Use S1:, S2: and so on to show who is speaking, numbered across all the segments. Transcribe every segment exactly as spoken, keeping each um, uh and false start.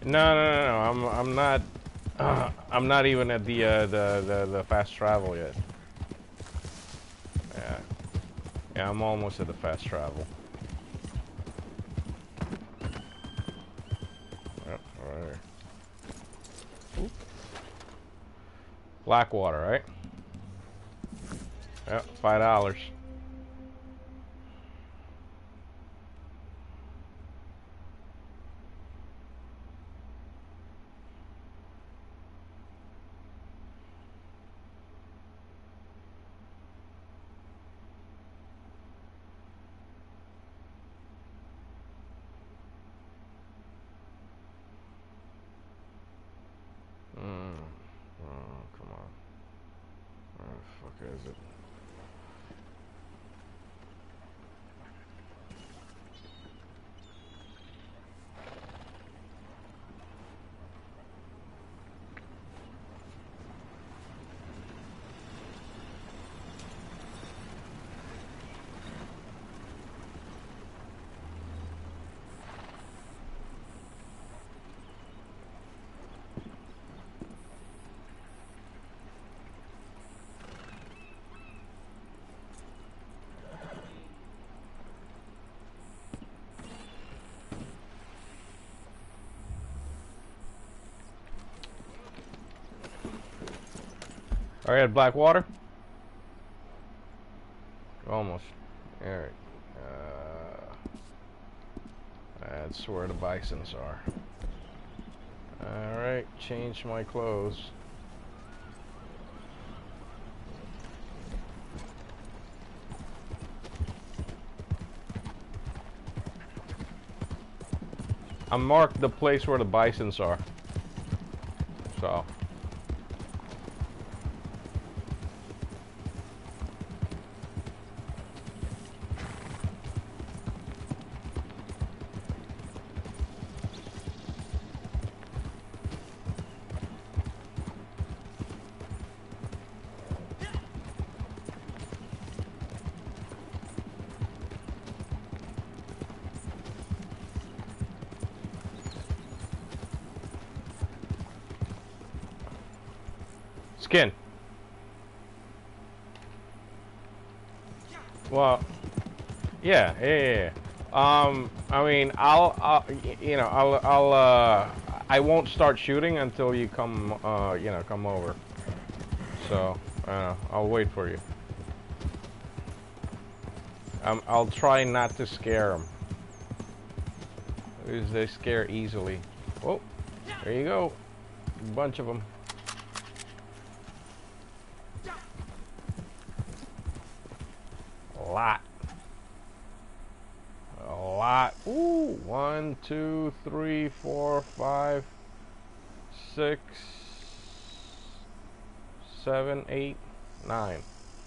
S1: No, no, no, no. I'm I'm not. Uh, I'm not even at the uh, the the the fast travel yet. Yeah, yeah. I'm almost at the fast travel. Yep, right. Oop. Blackwater, right? Yep, five dollars. Mm. Oh, come on. Where the fuck is it? All right, Blackwater. Almost. All right. Uh, that's where the bisons are. All right. Change my clothes. I marked the place where the bisons are. So. Skin. Well, yeah, yeah, yeah. yeah. Um, I mean, I'll, I'll, you know, I'll, I'll, uh, I won't start shooting until you come, uh, you know, come over. So, uh, I'll wait for you. Um, I'll try not to scare them. Because they scare easily. Oh, there you go. A bunch of them. A lot. A lot. Ooh, one, two, three, four, five, six, seven, eight, nine.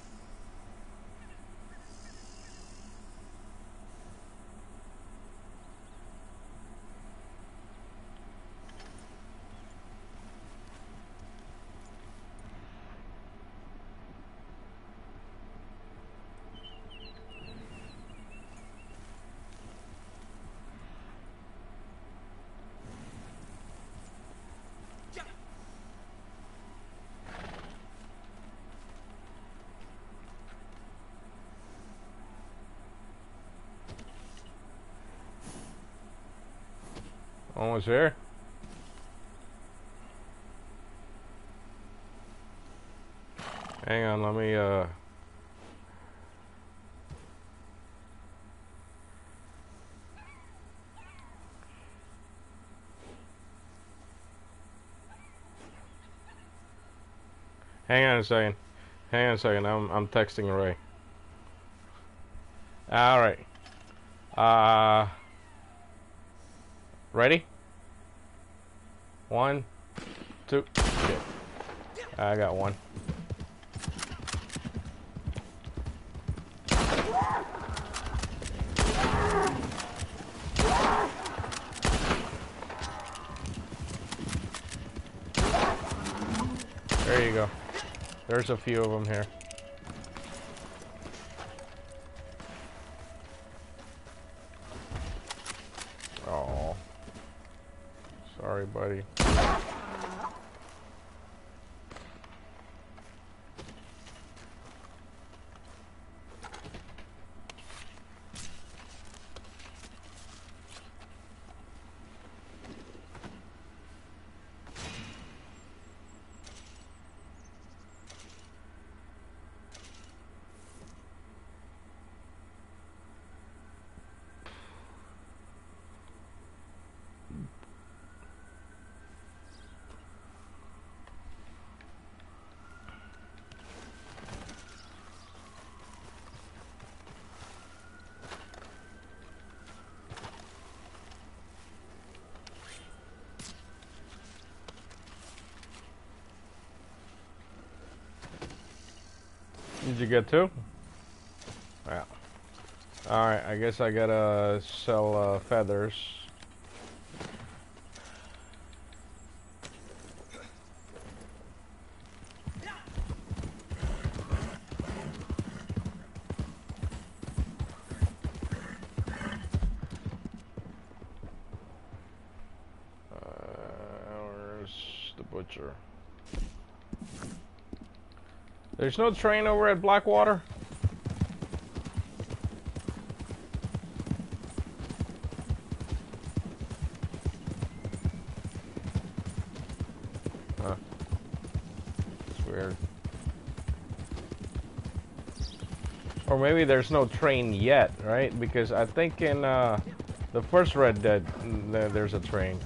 S1: Almost there. Hang on, let me, uh... Hang on a second. Hang on a second. I'm, I'm texting Ray. Alright. Uh... Ready? One, two, shit. I got one. There you go. There's a few of them here. Oh. Sorry, buddy. Did you get two? Yeah. Alright, I guess I gotta sell uh, feathers. Butcher. There's no train over at Blackwater? Huh. It's weird. Or maybe there's no train yet, right? Because I think in uh, the first Red Dead, there's a train.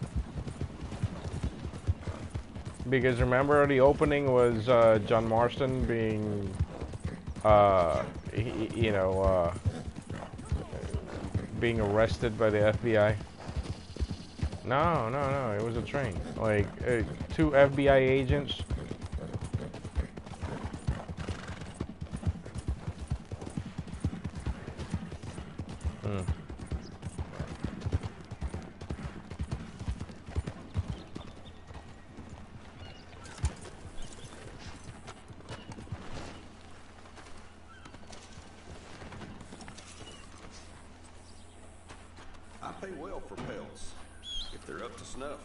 S1: Because remember, the opening was uh, John Marston being, uh, he, you know, uh, being arrested by the F B I. No, no, no, it was a train. Like, uh, two F B I agents. Hmm.
S2: Pay well for pelts, if they're up to snuff.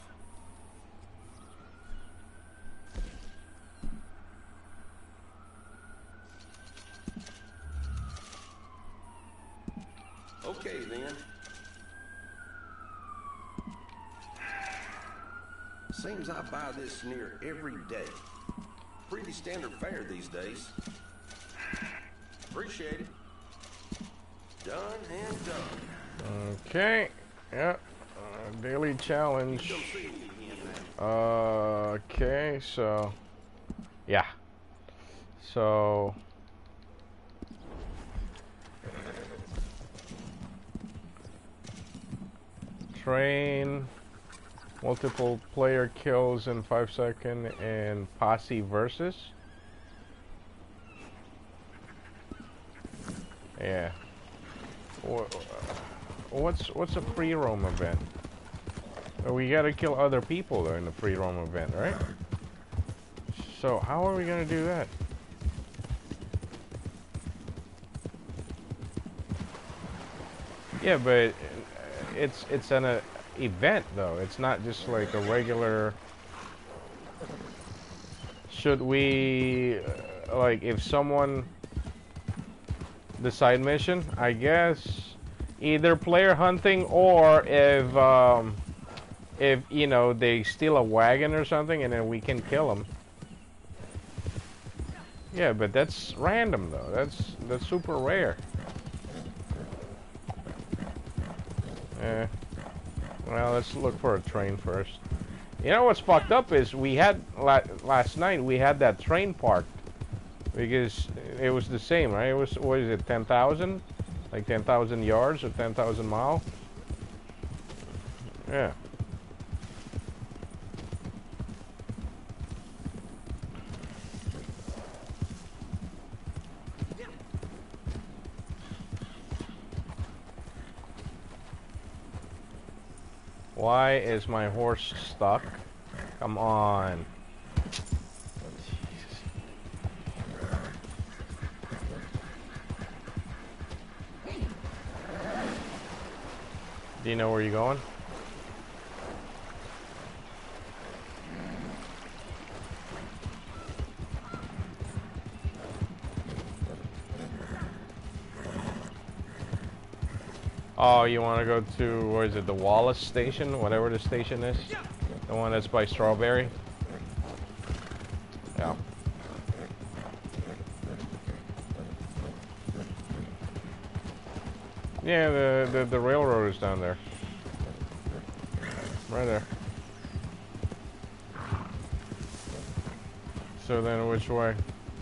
S2: Okay, then. Seems I buy this near every day. Pretty standard fare these days. Appreciate it. Done and done.
S1: Okay. Yep. Uh, daily challenge. Uh, okay, so yeah. So train, multiple player kills in five seconds, and posse versus. Yeah. What's what's a free roam event? We gotta kill other people in the free roam event, right? So how are we gonna do that? Yeah, but it's it's an uh, event though. It's not just like a regular. Should we uh, like if someone the side mission? I guess. Either player hunting or if, um, if, you know, they steal a wagon or something and then we can kill them. Yeah, but that's random though. That's, that's super rare. Yeah. Well, let's look for a train first. You know what's fucked up is we had, la last night, we had that train parked. Because it was the same, right? It was, what is it, ten thousand? Like ten thousand yards or ten thousand miles? Yeah. Why is my horse stuck? Come on. Do you know where you're going? Oh, you want to go to, where is it, the Wallace station? Whatever the station is. The one that's by Strawberry? Yeah. Yeah, the, the, the railroad is down there. Right there. So then which way?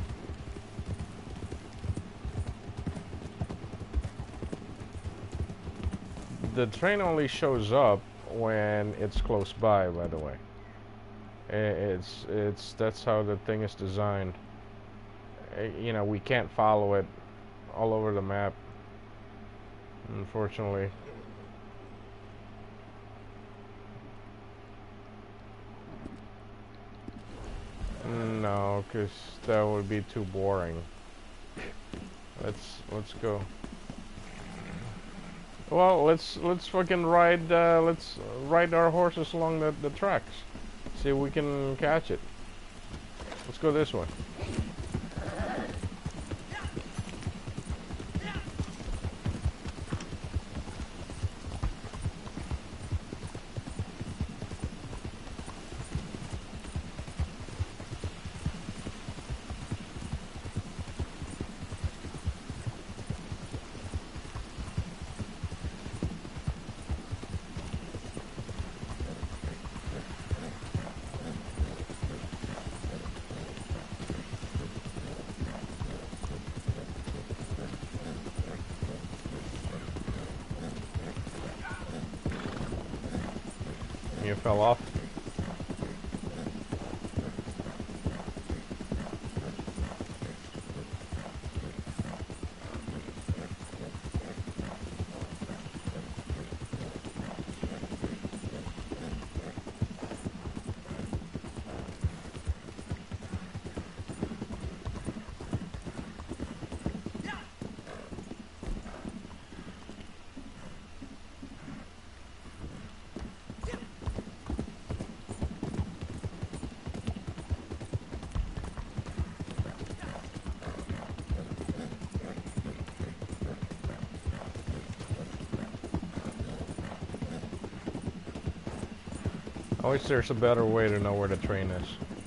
S1: The train only shows up when it's close by, by the way. It's, it's, that's how the thing is designed. You know, we can't follow it all over the map, unfortunately. No, because that would be too boring. Let's, let's go. Well, let's let's fucking ride. Uh, let's ride our horses along the the tracks. See if we can catch it. Let's go this way. You fell off. I wish there's a better way to know where the train is.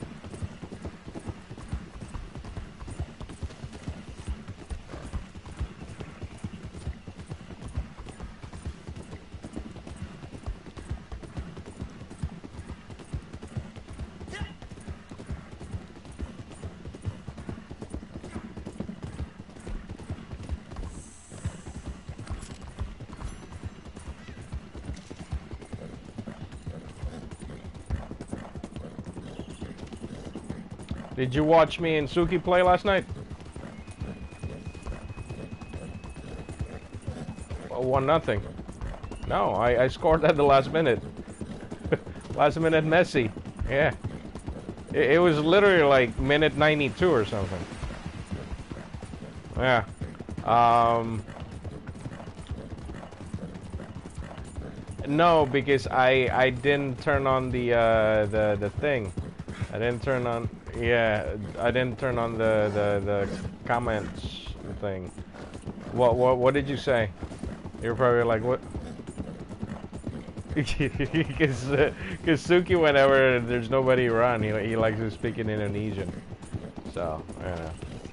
S1: Did you watch me and Suki play last night? Well, one nothing. No, I, I scored at the last minute. Last minute Messi. Yeah. It, it was literally like minute ninety-two or something. Yeah. Um. No, because I I didn't turn on the uh, the the thing. I didn't turn on. Yeah, I didn't turn on the the the comments thing. What what what did you say? You're probably like, what? Because uh, Suki, whenever there's nobody around, he he likes to speak in Indonesian. So yeah.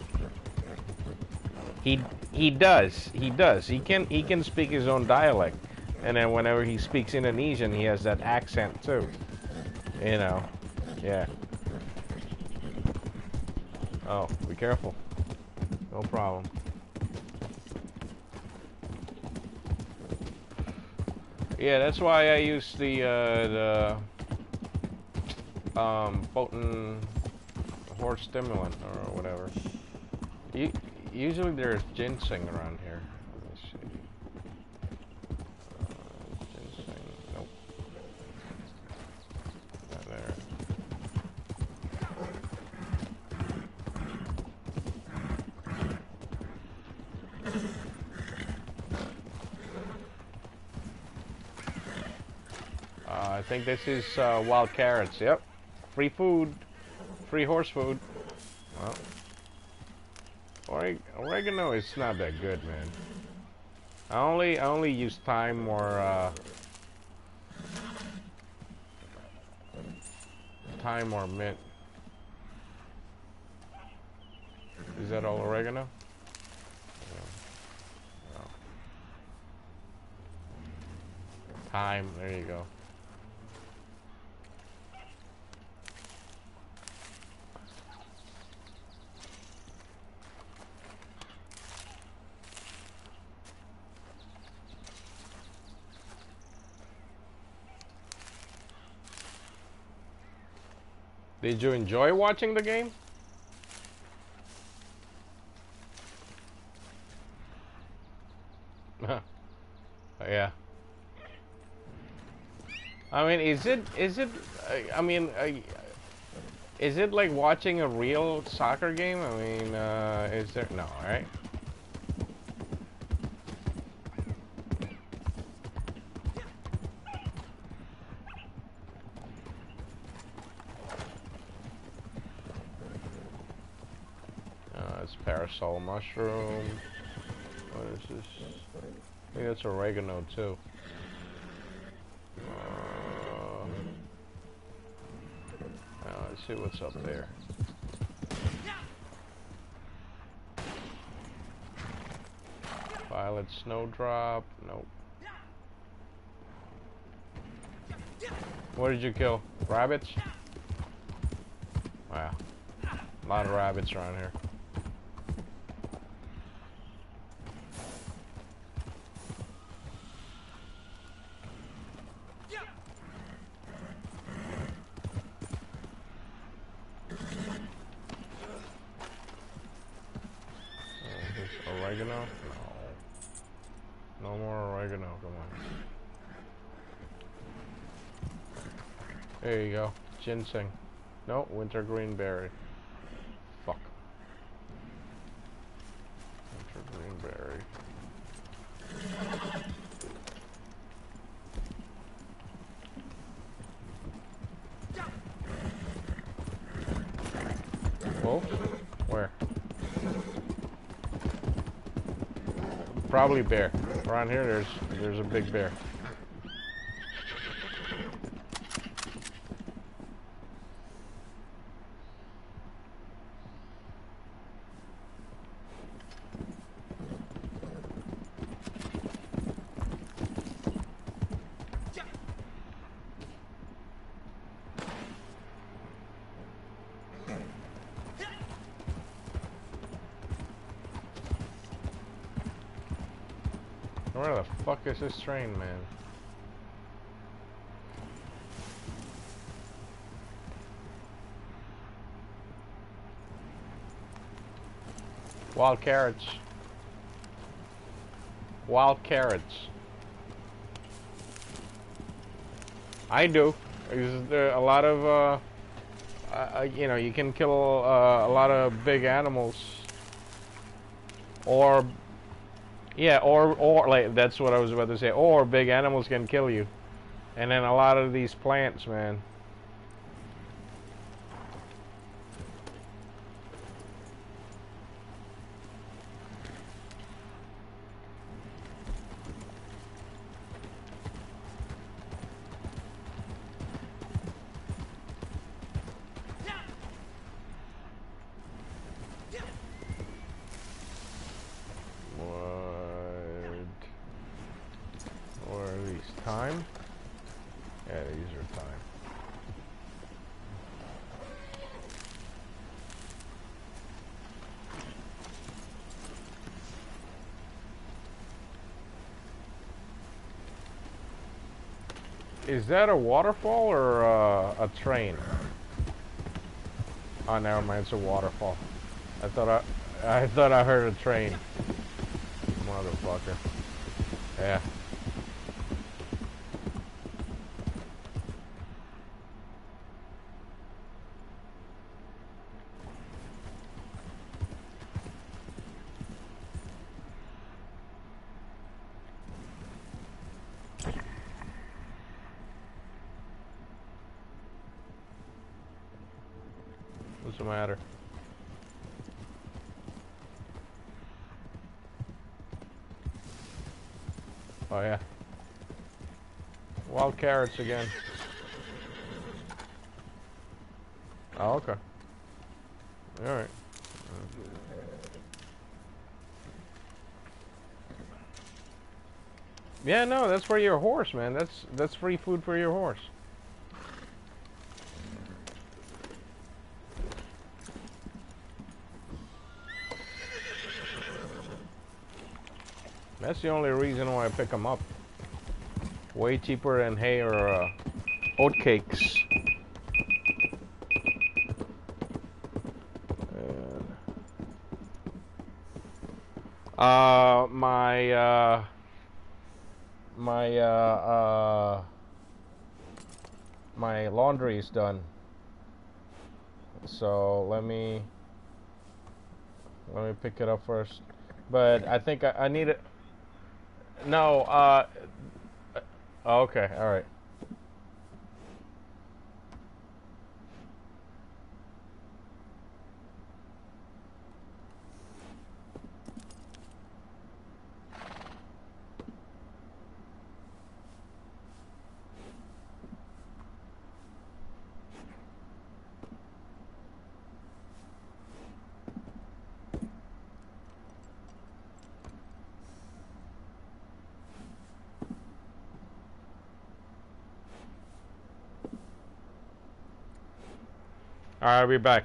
S1: He he does he does he can he can speak his own dialect, and then whenever he speaks Indonesian, he has that accent too. You know, yeah. Oh, be careful. No problem. Yeah, that's why I use the uh, the um, potent horse stimulant or whatever. You, usually there's ginseng around here. Let me see. Uh, ginseng. Nope. Not there. Uh, I think this is uh, wild carrots. Yep. Free food. Free horse food. Well, oreg oregano is not that good, man. I only I only use time or uh, time or mint. Is that all oregano? No. No. Thyme. There you go. Did you enjoy watching the game? Yeah. I mean, is it is it? I mean, uh, is it like watching a real soccer game? I mean, uh, is there no, right? Uh, it's parasol mushroom. What is this? I think that's oregano too. Uh, uh, let's see what's up there. Violet snowdrop. Nope. What did you kill? Rabbits? Wow. A lot of rabbits around here. Oregano? No. No more oregano, come on. There you go. Ginseng. No, wintergreen berry. Fuck. Wintergreen berry. Whoa. Where? Probably bear. Around here, there's there's a big bear. Where the fuck is this train, man? Wild carrots. Wild carrots. I do. There's there a lot of, uh, uh, you know, you can kill uh, a lot of big animals. Or, yeah, or, or, like, that's what I was about to say. Or big animals can kill you. And then a lot of these plants, man. Time? Yeah, these are time. Is that a waterfall or uh, a train? Oh, never mind, it's a waterfall. I thought I, I thought I heard a train. Motherfucker. Yeah. What's the matter? Oh yeah. Wild carrots again. Oh, okay. Alright. Yeah, no, that's for your horse, man. That's that's free food for your horse. That's the only reason why I pick them up. Way cheaper than hay or uh, oat cakes. Uh, my uh, my uh, uh, my laundry is done. So let me let me pick it up first. But I think I, I need it. No. Uh. Okay. All right. All right. I'll be back.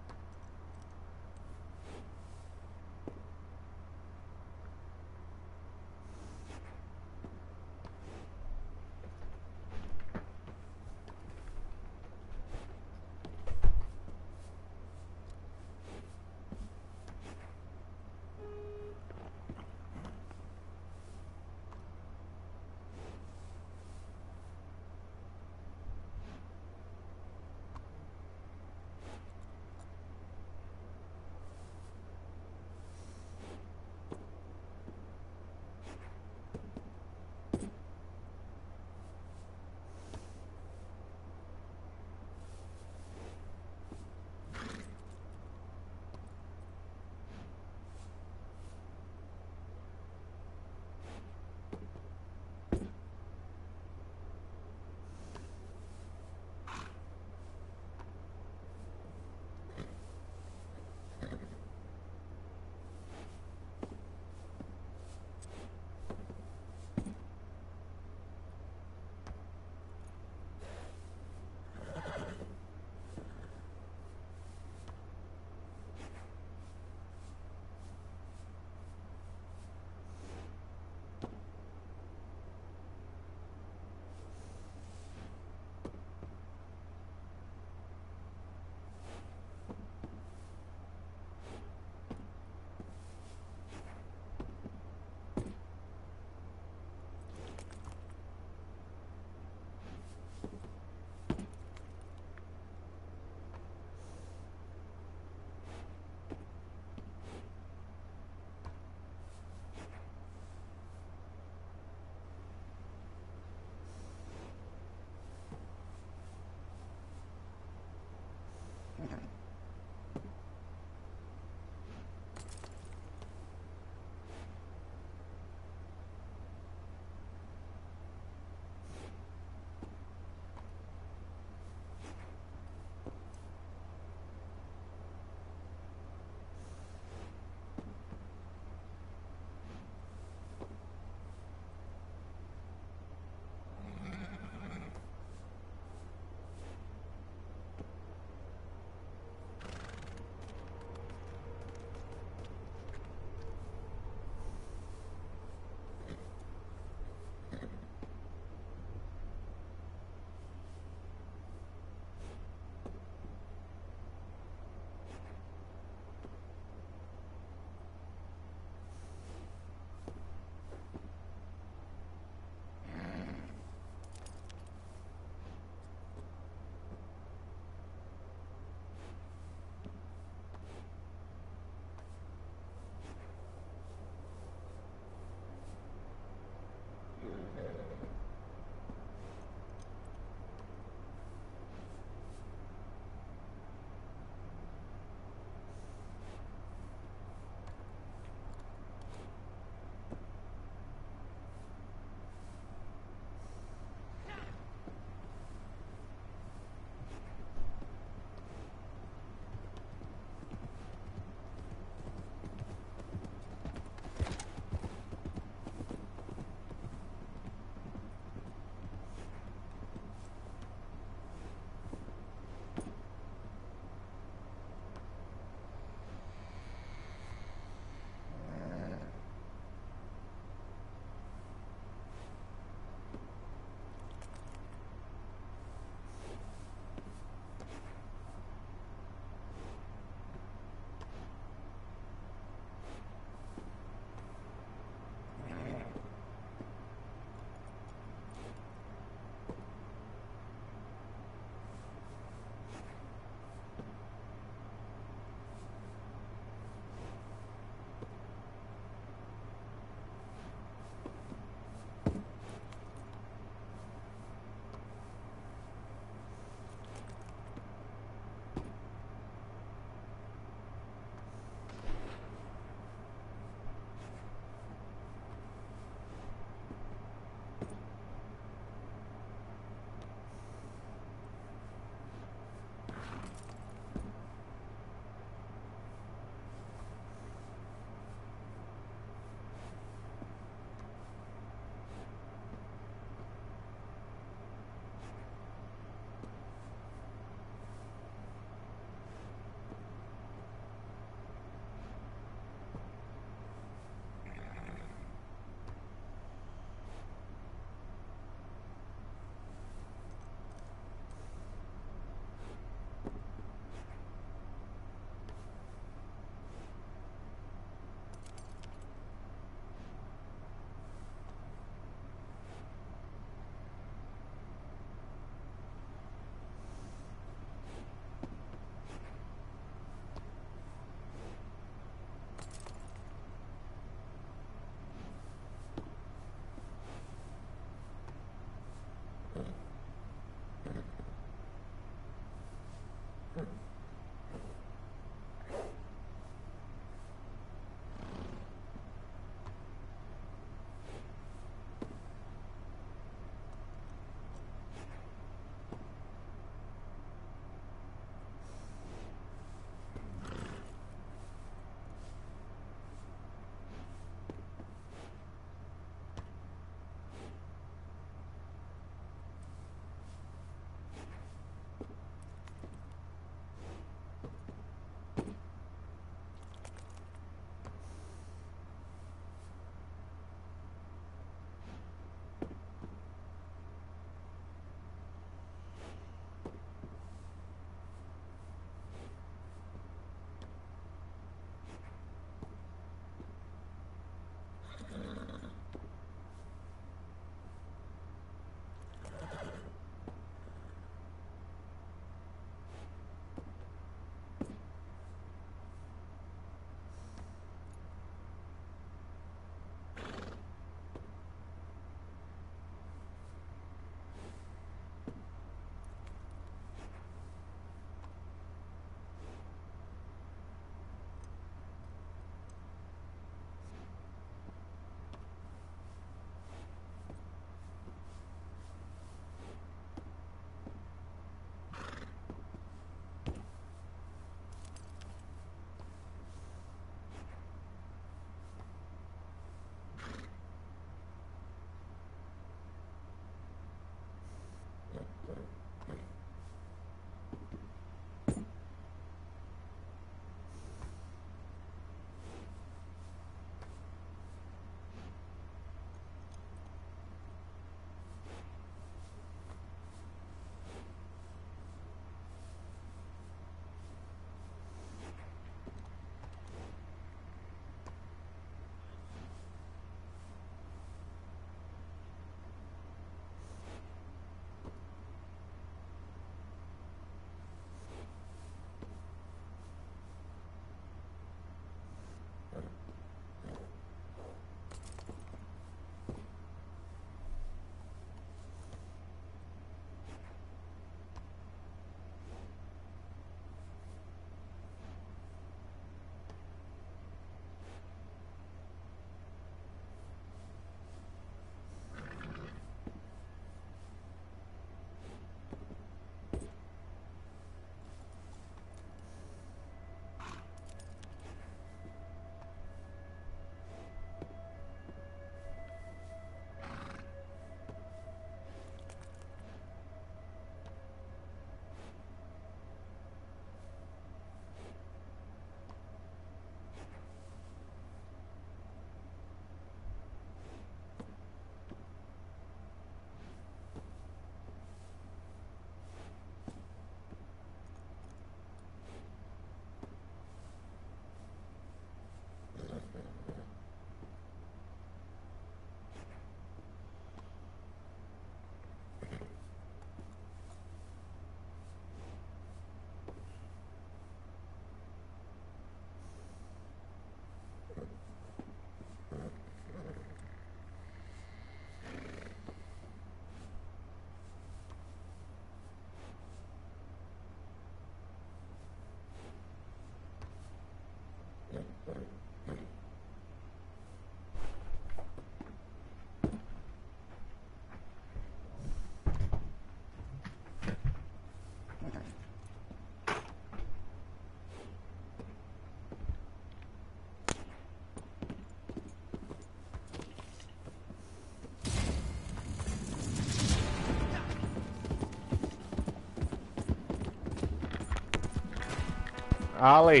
S1: Ollie.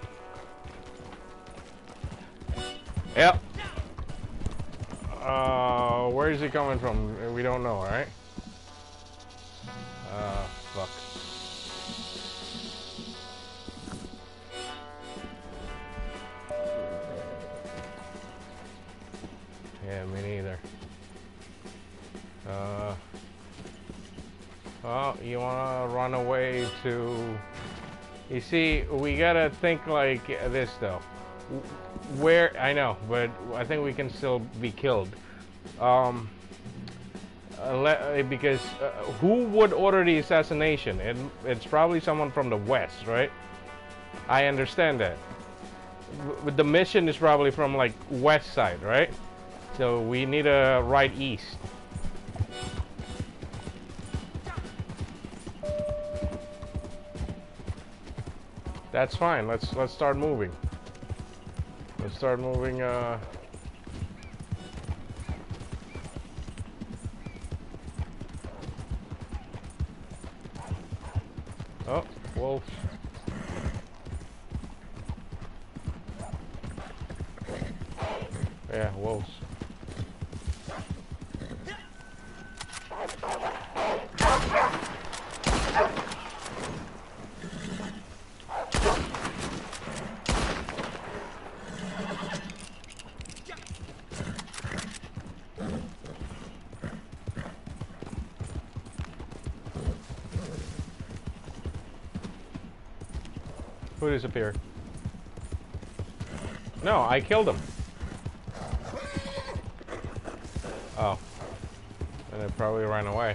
S1: Yep. Uh, where is he coming from? We don't know, right? Uh, fuck. Yeah, me neither. Uh, oh, you wanna run away to... You see, we gotta think like this though. Where, I know, but I think we can still be killed. Um, Uh, le uh, because uh, who would order the assassination? It, it's probably someone from the west, right? I understand that. But the mission is probably from like west side, right? So we need a right east. That's fine. Let's let's start moving. Let's start moving. Uh, oh, wolf. Yeah, wolves. Who disappeared? No, I killed him. Oh. And it probably ran away.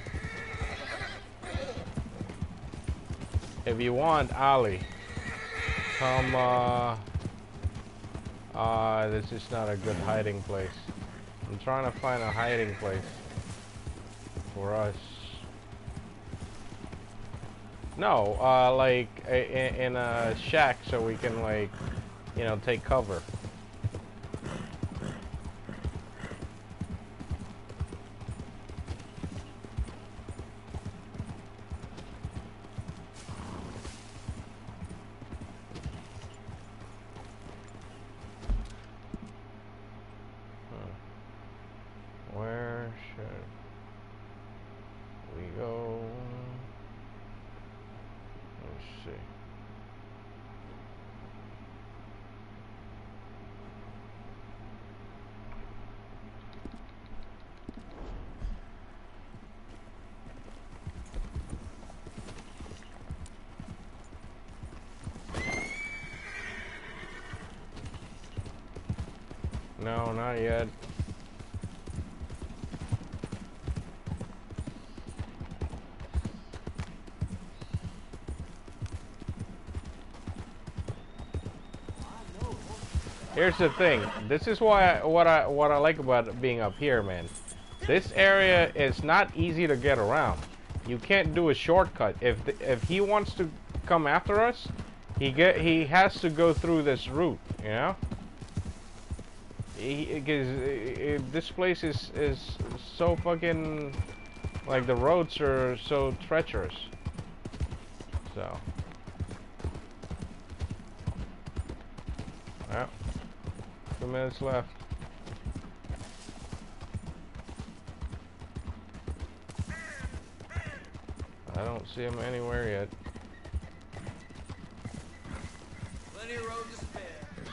S1: If you want, Ali, come, uh... Uh, this is not a good hiding place. I'm trying to find a hiding place for us. No, uh, like, in, in a shack so we can, like, you know, take cover. Where should we go? Let's see. No, not yet. Here's the thing. This is why I, what I what I like about being up here, man. This area is not easy to get around. You can't do a shortcut. If the, if he wants to come after us, he get he has to go through this route. You know. Because this place is is so fucking, like, the roads are so treacherous. So. Well, two minutes left. I don't see him anywhere yet.
S3: Plenty of road to spare.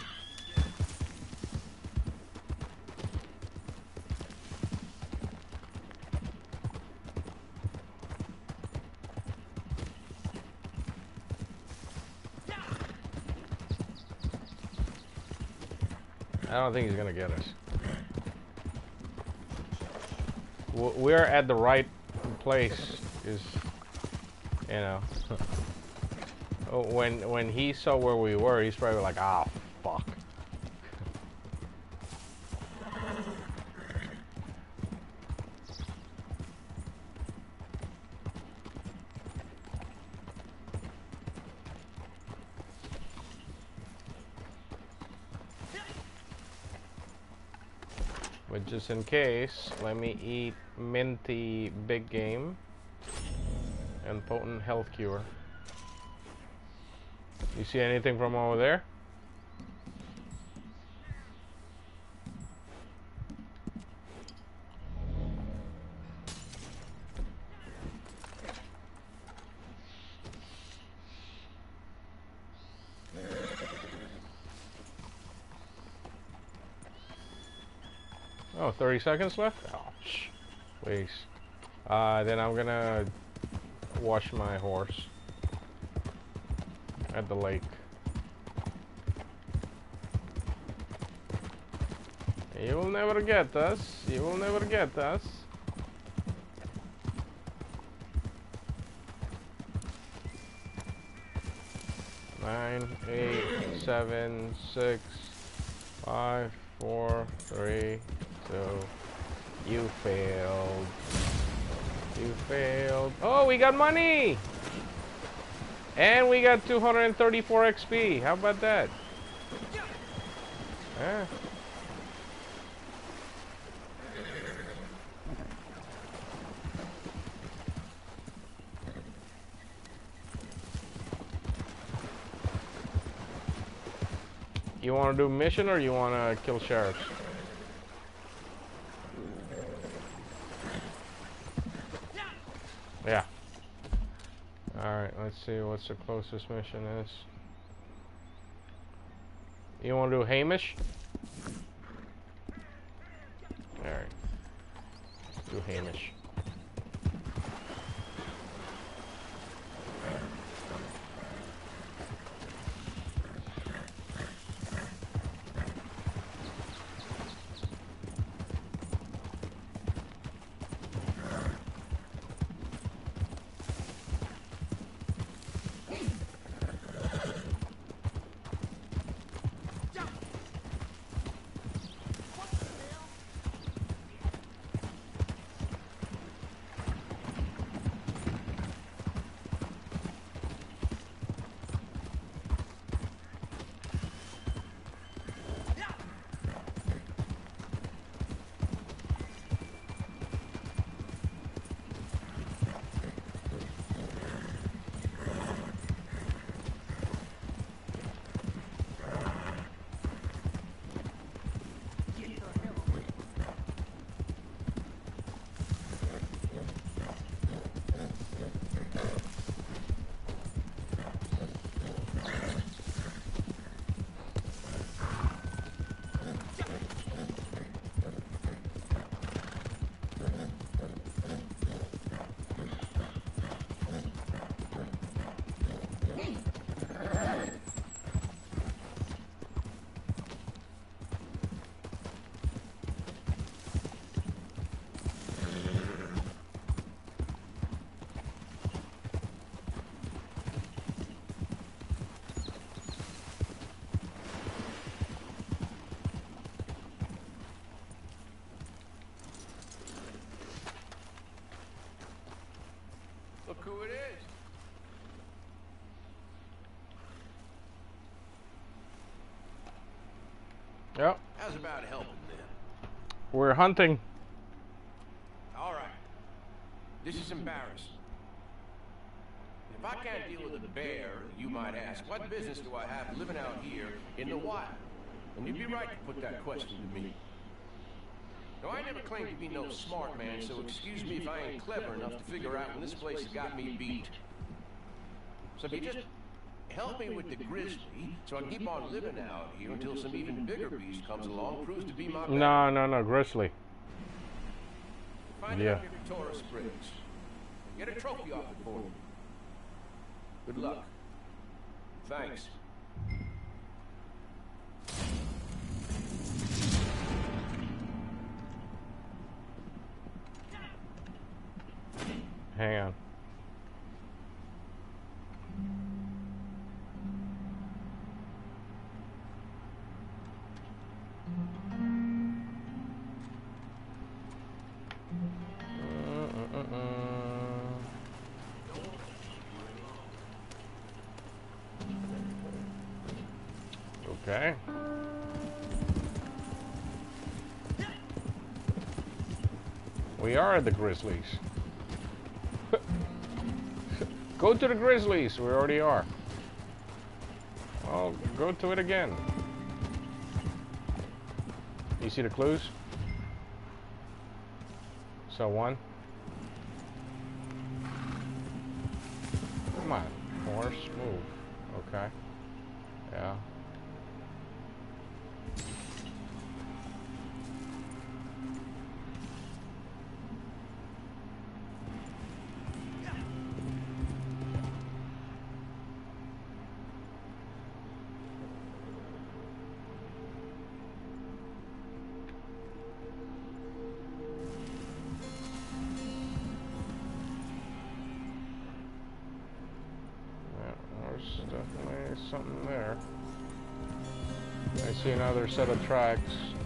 S1: I don't think he's gonna get us. We're at the right place, is, you know. when when he saw where we were, he's probably like, ah, oh, fuck. But just in case, let me eat minty big game and potent health cure. You see anything from over there? Oh, thirty seconds left? Oh, shh. Waste. Uh, then I'm gonna wash my horse at the lake. You will never get us. You will never get us. Nine, eight, seven, six, five, four, three, two. You failed. You failed. Oh, we got money! And we got two hundred thirty-four X P. How about that? Yeah. You want to do mission or you want to kill sheriffs? Yeah. Alright, let's see what's the closest mission is. You want to do Hamish? Alright. Do Hamish.
S2: Look who it is.
S1: Yep.
S2: How's about helping then?
S1: We're hunting.
S2: All right. This is embarrassing. If I can't deal with a bear, you might ask, what business do I have living out here in the wild? And you'd be right to put that question to me. Now, I never claimed to be no smart man, so excuse me if I ain't clever enough to figure out when this place has got me beat. So if you just help me with the grizzly, so I can keep on living out here until some even bigger beast comes along, proves to be my...
S1: No, no, no, grizzly.
S2: Find
S1: Yeah.
S2: out your Victoria Springs. Get a trophy off it for me. Good luck. Thanks.
S1: Hang on. Okay. We are the Grizzlies. Go to the Grizzlies. We already are. Well, go to it again. You see the clues? So one. Come on, horse, move. Okay. Yeah. definitely something there. I see another set of tracks.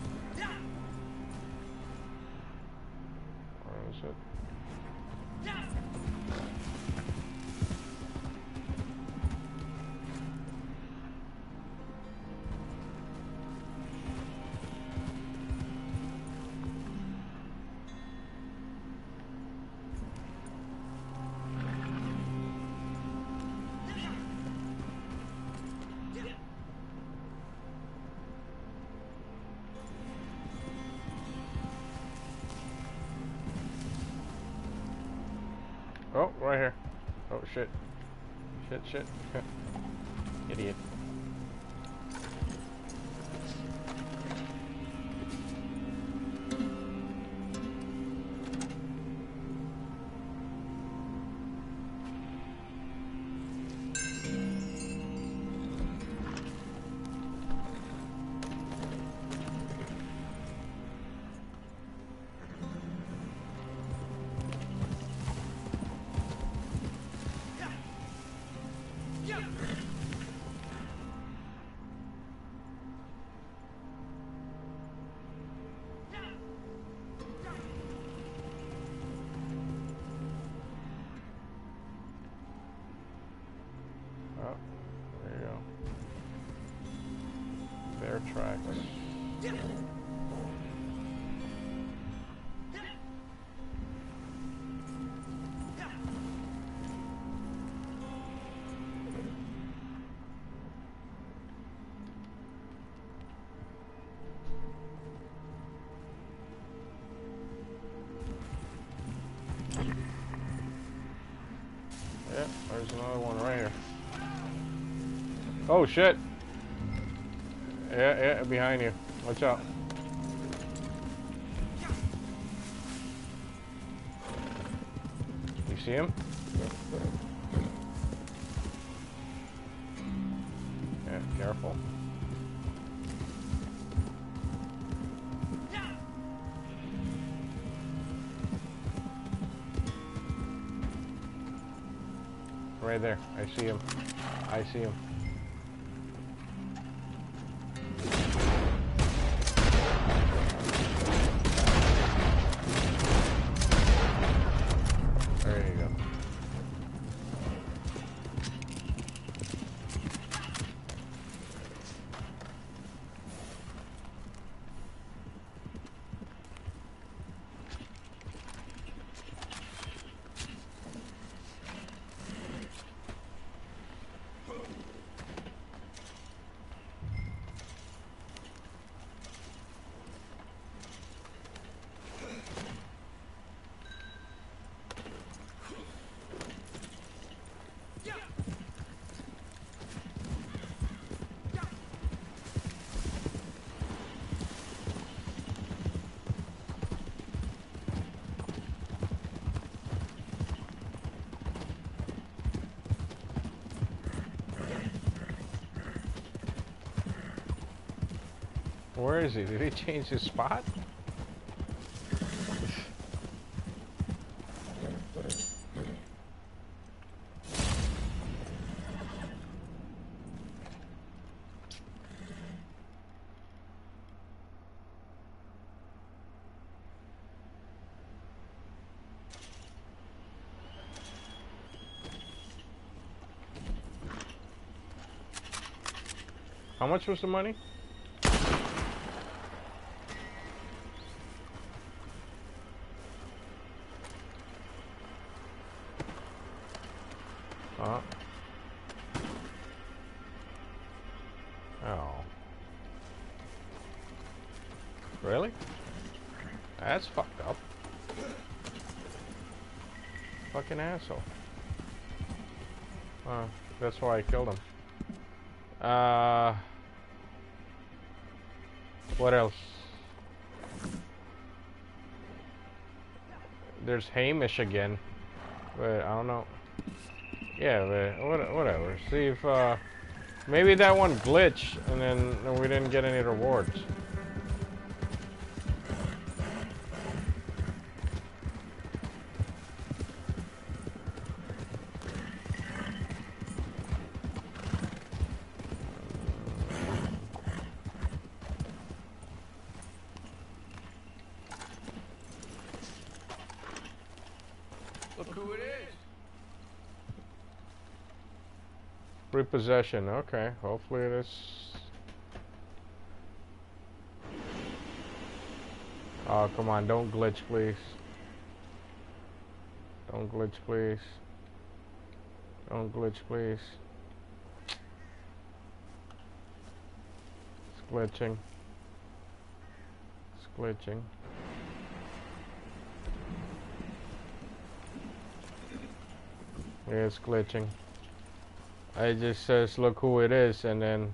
S1: Where is it? Oh, right here. Oh, shit. Shit, shit. Idiot. Oh, there you go. Bear tracks. Yeah, there's another one right here. Oh shit! Yeah, yeah, behind you. Watch out. You see him? Yeah, careful. Right there. I see him. I see him. There you go. Where is he? Did he change his spot? How much was the money? Uh-huh. Oh. Really? That's fucked up. Fucking asshole. Uh, that's why I killed him. Uh... What else? There's Hamish again. But I don't know. Yeah, but what, whatever. See if, uh... maybe that one glitched, and then we didn't get any rewards. Repossession. Okay. Hopefully this. Oh, come on. Don't glitch, please. Don't glitch, please. Don't glitch, please. It's glitching. It's glitching. Yeah, it's glitching. It just says, look who it is, and then...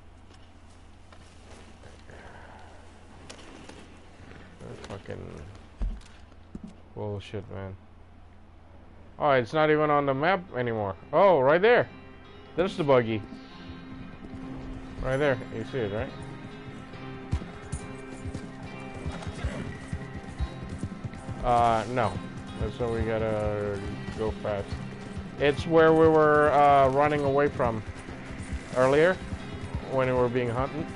S1: Fucking... bullshit, man. Oh, it's not even on the map anymore. Oh, right there. There's the buggy. Right there. You see it, right? Uh, no. So we gotta go fast. It's where we were uh, running away from earlier when we were being hunted.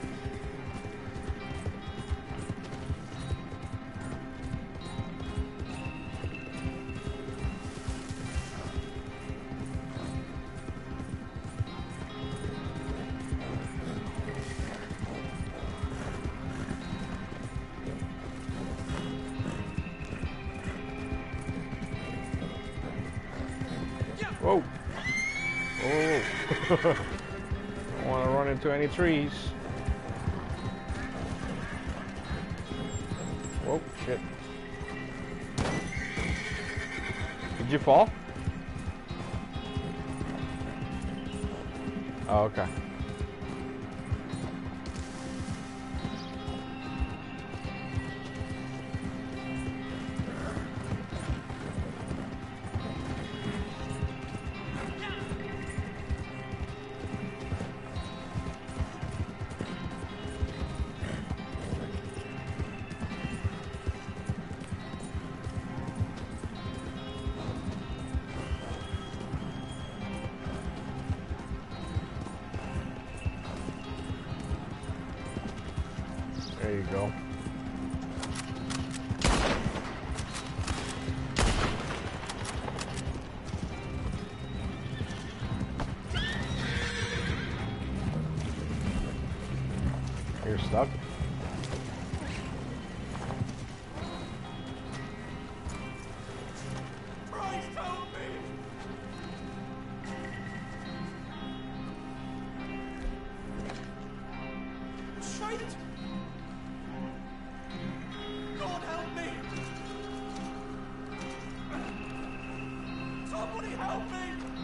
S1: Whoa! Oh! Don't want to run into any trees. Whoa! Shit! Did you fall? Oh, okay. There you go. You're stuck.
S2: Christ, help me! Shite! God help me! Somebody help me!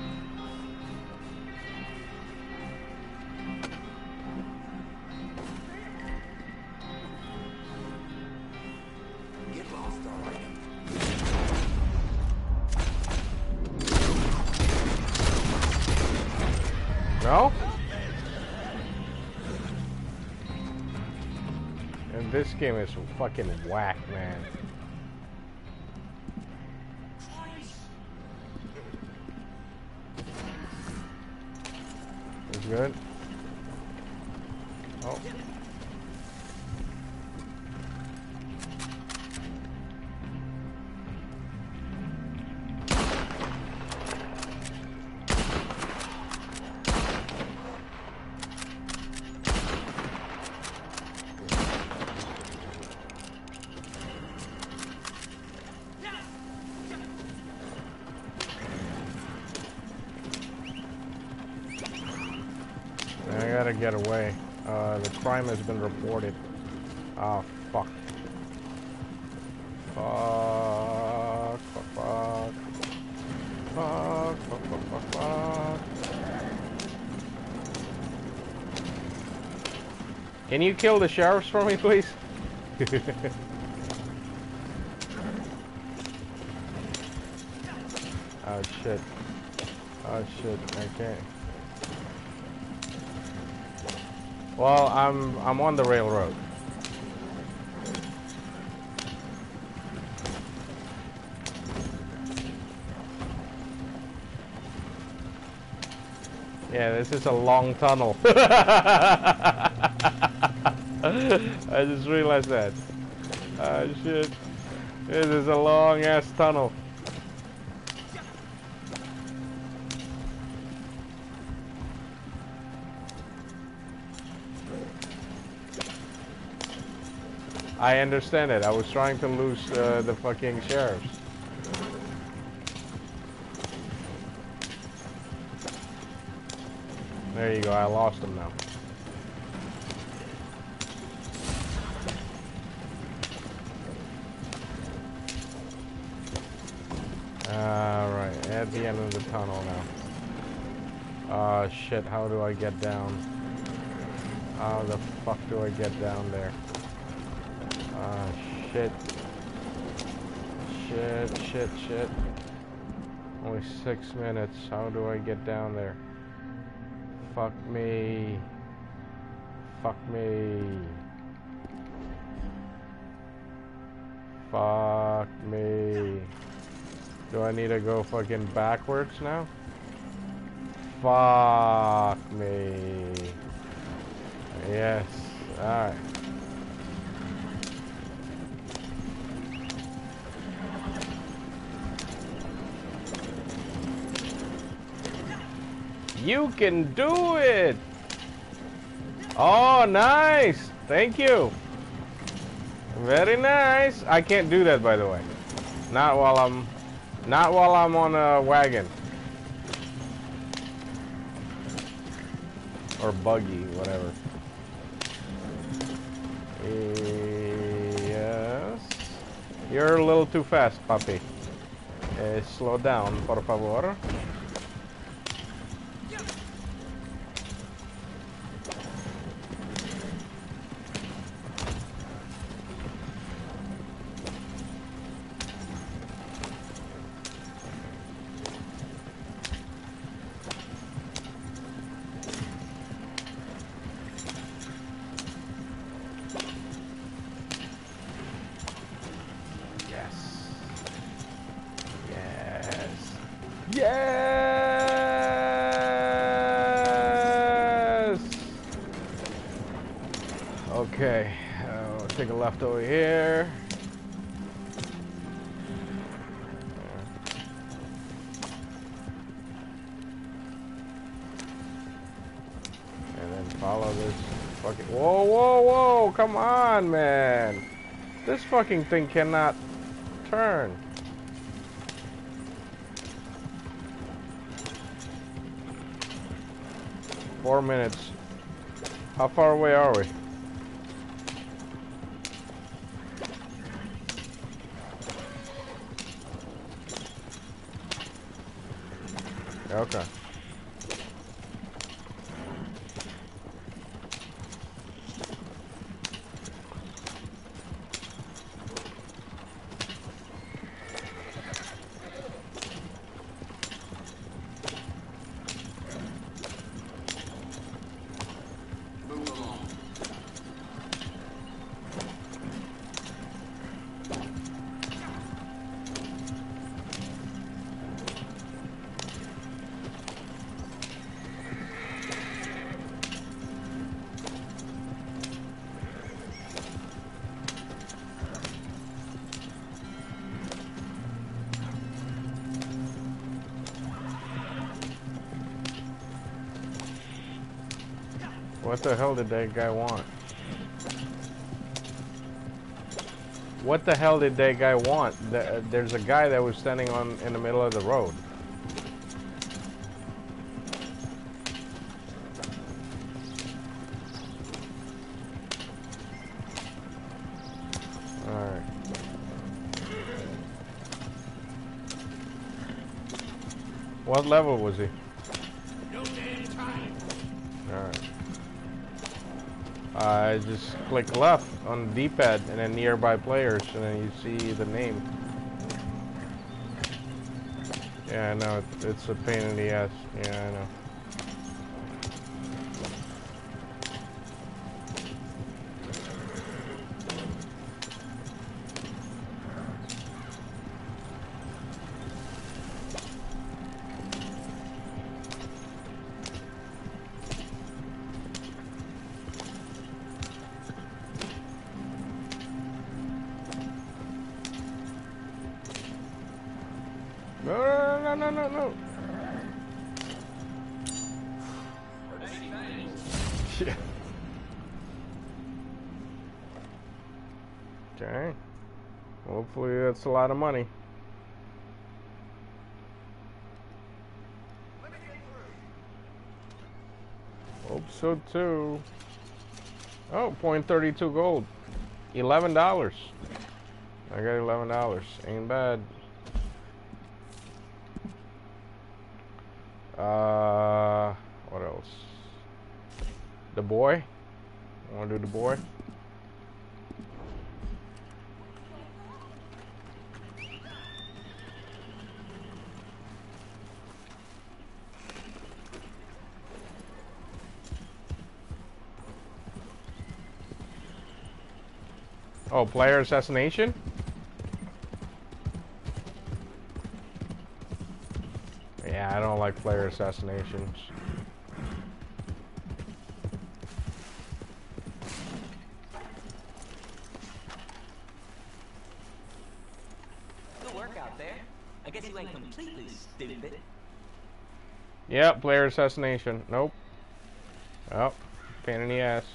S2: Get lost, all right.
S1: No? And this game is fucking whack, man. It's good. Oh. I gotta get away. Uh, the crime has been reported. Oh, fuck. Fuck, fuck, fuck. Fuck, fuck, fuck, fuck, fuck. Can you kill the sheriffs for me, please? Oh, shit. Oh, shit. I can't. Well, I'm I'm on the railroad. Yeah, this is a long tunnel. I just realized that. Oh shit. This is a long ass tunnel. I understand it. I was trying to lose uh, the fucking sheriffs. There you go. I lost them now. Alright, at the end of the tunnel now. Uh, shit, how do I get down? How the fuck do I get down there? Uh, shit. Shit, shit, shit. Only six minutes. How do I get down there? Fuck me. Fuck me. Fuck me. Do I need to go fucking backwards now? Fuck me. Yes. Alright. You can do it! Oh, nice! Thank you. Very nice. I can't do that, by the way. Not while I'm... Not while I'm on a wagon. Or buggy, whatever. Yes. You're a little too fast, puppy. Uh, slow down, por favor. Yes! Okay, uh, we'll take a left over here. And then follow this fucking... Whoa, whoa, whoa! Come on, man! This fucking thing cannot turn. Four minutes. How far away are we? Okay. What the hell did that guy want? What the hell did that guy want? There's a guy that was standing on in the middle of the road. Alright. What level was he? Alright. I uh, just click left on the D-pad and then nearby players, and then you see the name. Yeah, I know, it, it's a pain in the ass. Yeah, I know. No, no, no, no, no. Yeah. Okay. Hopefully that's a lot of money. Hope so too. Oh, point three two gold. Eleven dollars. I got eleven dollars. Ain't bad. Uh, what else? The boy. Want to do the boy? Oh, player assassination? Yeah, I don't like player assassinations.
S3: Good work out there. I guess you ain't completely stupid.
S1: Yeah, player assassination. Nope. Oh, pain in the ass.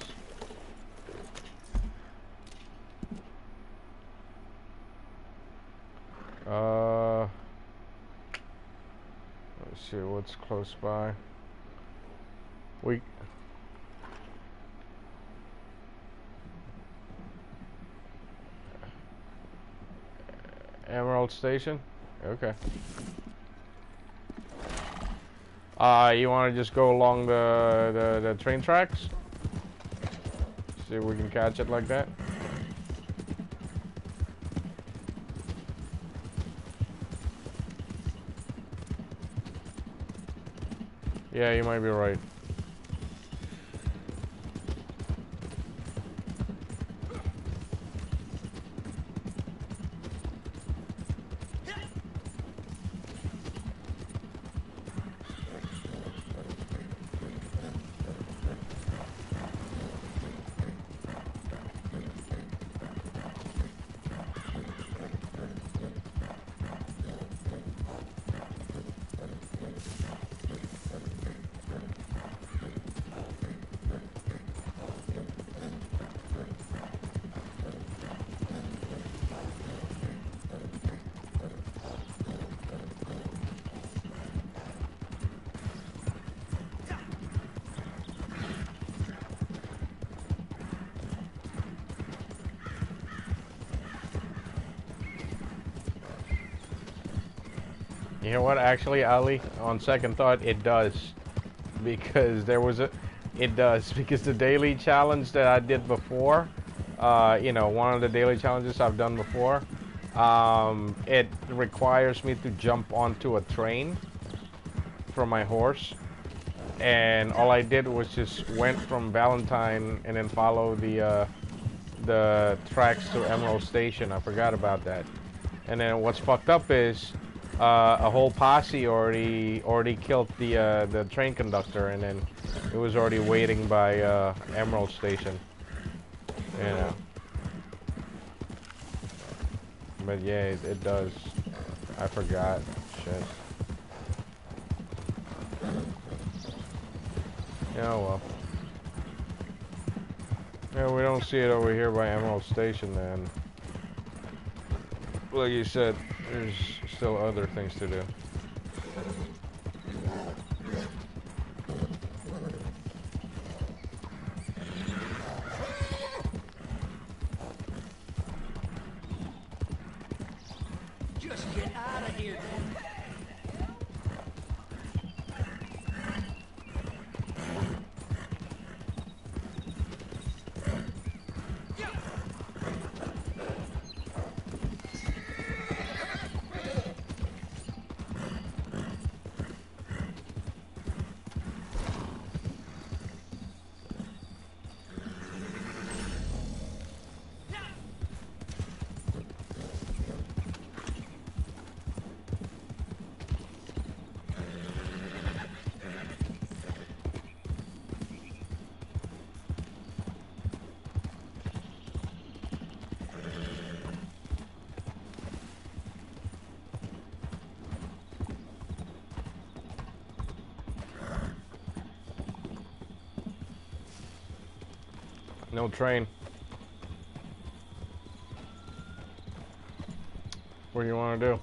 S1: Uh, let's see what's close by. We Emerald Station. Okay. Uh, you want to just go along the, the the train tracks? See if we can catch it like that. Yeah, you might be right. You know what? Actually, Ali, on second thought, it does, because there was a, it does because the daily challenge that I did before, uh, you know, one of the daily challenges I've done before, um, it requires me to jump onto a train from my horse, and all I did was just went from Valentine and then follow the uh, the tracks to Emerald Station. I forgot about that. And then what's fucked up is uh, a whole posse already already killed the uh, the train conductor, and then it was already waiting by uh, Emerald Station. You know. But yeah, it, it does. I forgot. Shit. Yeah, well. Yeah, we don't see it over here by Emerald Station then. Like you said, there's still other things to do.
S3: Just get out of here.
S1: No train. What do you want to do?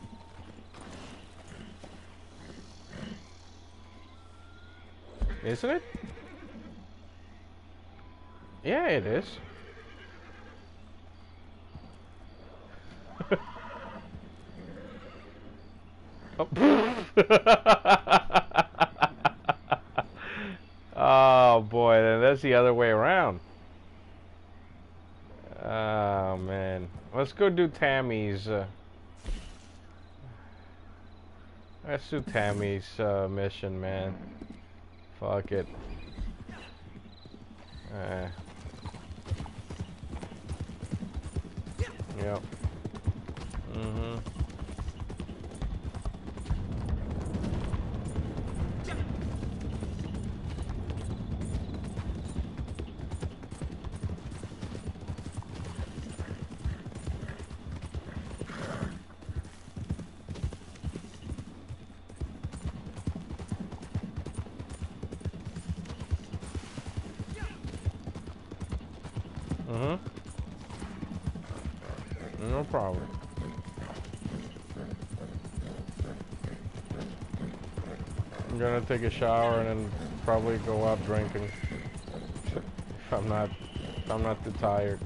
S1: Isn't it? Yeah, it is. Oh. Oh boy, then that's the other way around. Oh man, let's go do Tammy's. Uh, let's do Tammy's uh, mission, man. Fuck it. Uh, yep. Mhm. Mhm. No problem. I'm gonna take a shower and then probably go out drinking. If I'm not, if I'm not too tired.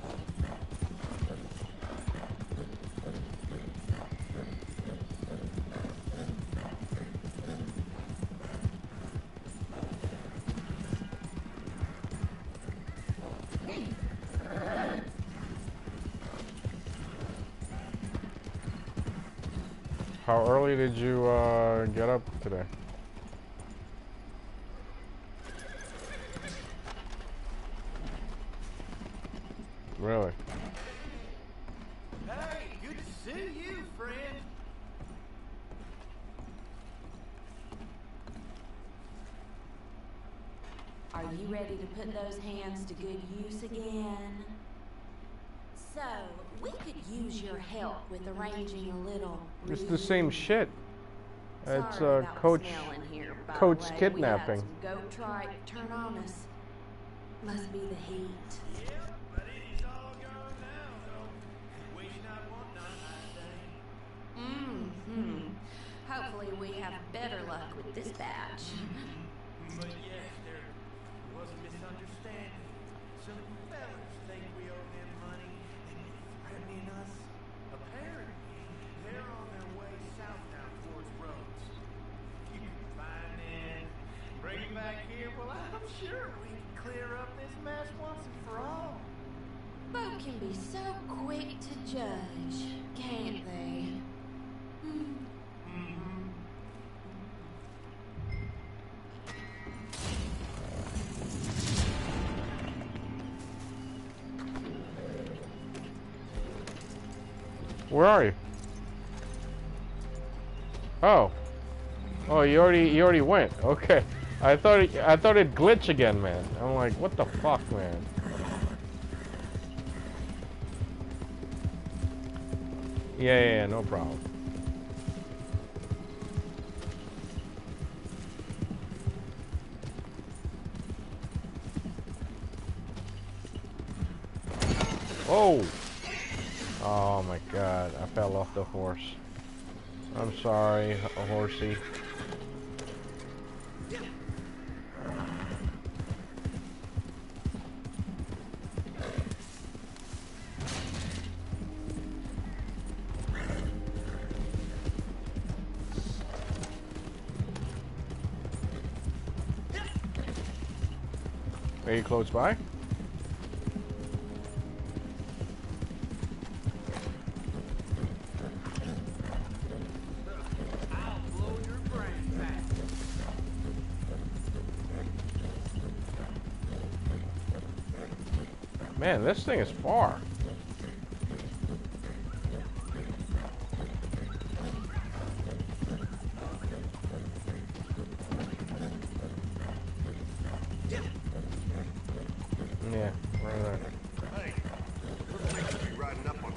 S1: How early did you uh, get up today? Really?
S4: Hey, good to see you, friend.
S5: Are you ready to put those hands to good use again? So, we could use your help with arranging a little...
S1: It's the same shit. It's
S5: Sorry
S1: uh,
S5: about the
S1: coach,
S5: smell in here, by the
S1: coach
S5: way.
S1: kidnapping.
S5: We had some goat tripe turn on us. Must be the heat.
S4: Yeah, but it is all gone now, though. Wish not want none, I say.
S5: Mm-hmm. Hopefully we have better luck with this batch.
S4: But yes, there was a misunderstanding. Some fellas think we owe them money and they're threatening us. Apparently, they're on their way south now towards Rhodes. You can find them, bring them back here. Well, I'm sure we can clear up this mess once and for all.
S5: Folk can be so quick to judge, can't they? Hmm.
S1: Where are you? Oh. Oh, you already you already went. Okay. I thought it, I thought it glitched again, man. I'm like, what the fuck, man? Yeah, yeah, yeah, no problem. Oh. Oh my god, I fell off the horse. I'm sorry, a horsey. Are you close by? Man, this thing is far. Yeah, right there.
S2: Hey, looks like you be riding up on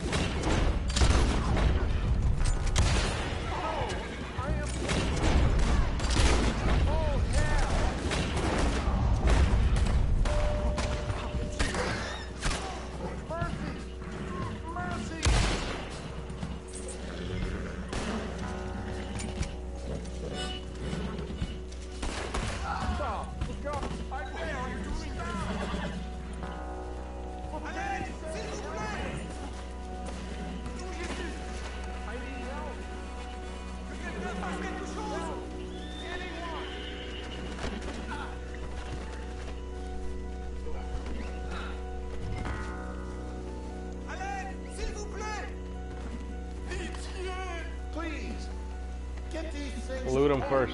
S1: loot them first.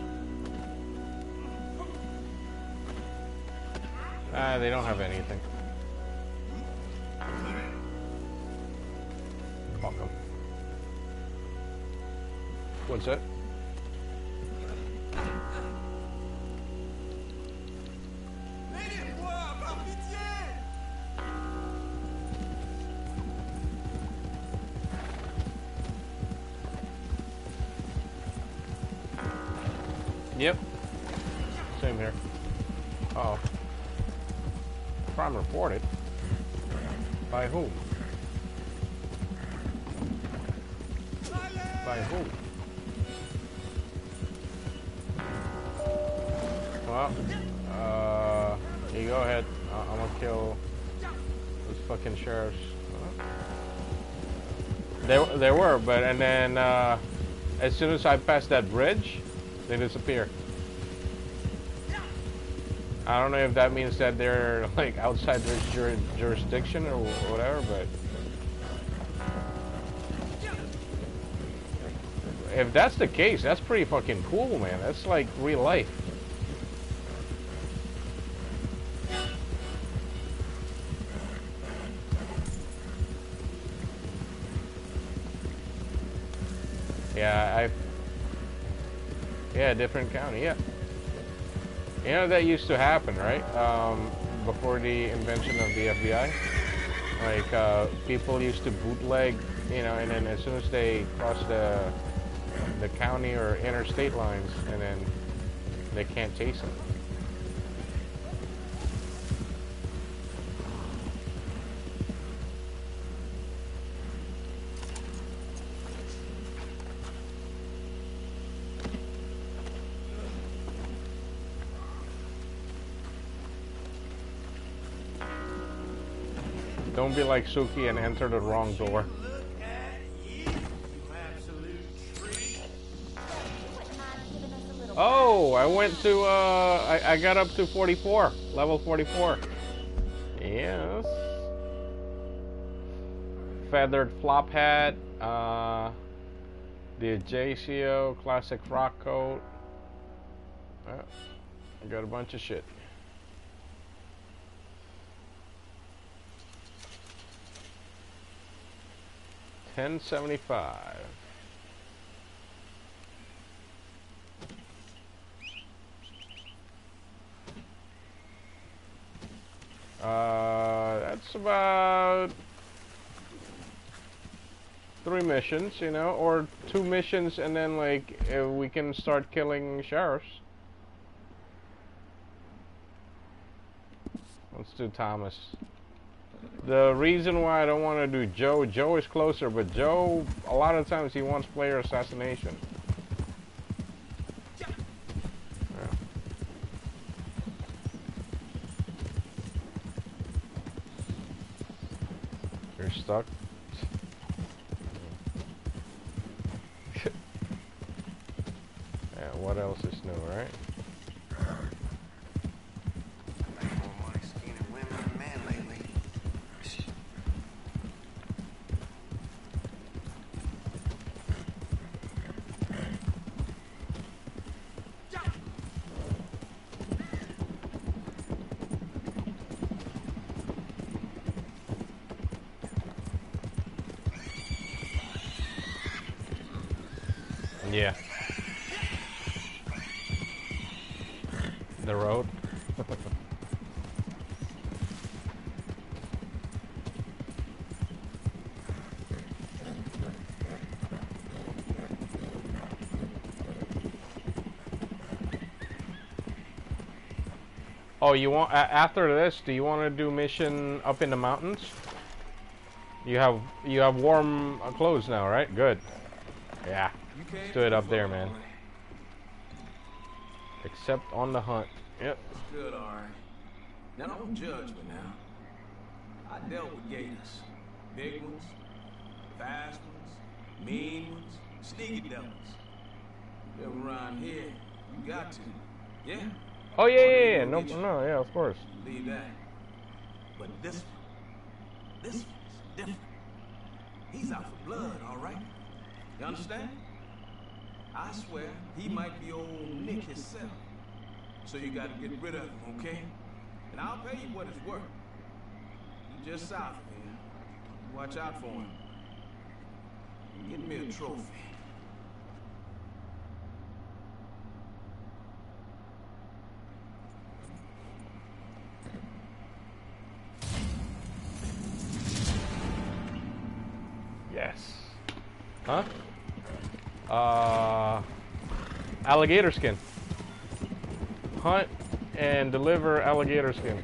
S1: Ah, they don't have anything. Fuck them. What's that? Yep. Same here. Uh oh. Crime reported. By whom? By who? Well, uh, you go ahead. Uh, I'm gonna kill those fucking sheriffs. Uh, they they were, but and then uh, as soon as I pass that bridge, they disappear. I don't know if that means that they're like outside their jur jurisdiction or whatever, but if that's the case, that's pretty fucking cool, man. That's like real life. Yeah, I. Yeah, different county. Yeah. You know that used to happen, right? Um, before the invention of the F B I, like uh, people used to bootleg, you know, and then as soon as they cross the the county or interstate lines, and then they can't chase them. Don't be like Suki and enter the wrong door. Oh, I went to, uh, I, I got up to forty-four, level forty-four. Yes. Feathered flop hat, uh, the Ajaccio classic frock coat. Uh, I got a bunch of shit. ten seventy-five. Uh, that's about three missions, you know, or two missions, and then like uh, we can start killing sheriffs. Let's do Thomas. The reason why I don't want to do Joe, Joe is closer, but Joe, a lot of times he wants player assassination. Yeah. You're stuck. Yeah, what else is new, right? Yeah. The road. Oh, you want, uh, after this, do you want to do mission up in the mountains? You have, you have warm uh, clothes now, right? Good. Yeah. Let's do it up there, man. Except on the hunt. Yep.
S2: Good, all right. Now don't judge me now. I dealt with gators. Big ones, fast ones, mean ones, sneaky devils. Live around here, you got to. Yeah?
S1: Oh yeah, yeah, yeah. No, no, yeah, of course.
S2: Leave that. But this one, this one's different. He's out for blood, all right? You understand?
S4: I swear, he might be old Nick himself. So you gotta get rid of him, okay? And I'll pay you what it's worth. He's just south of here. Watch out for him. And get me a trophy.
S1: Yes. Huh? Uh, alligator skin. Hunt and deliver alligator skin.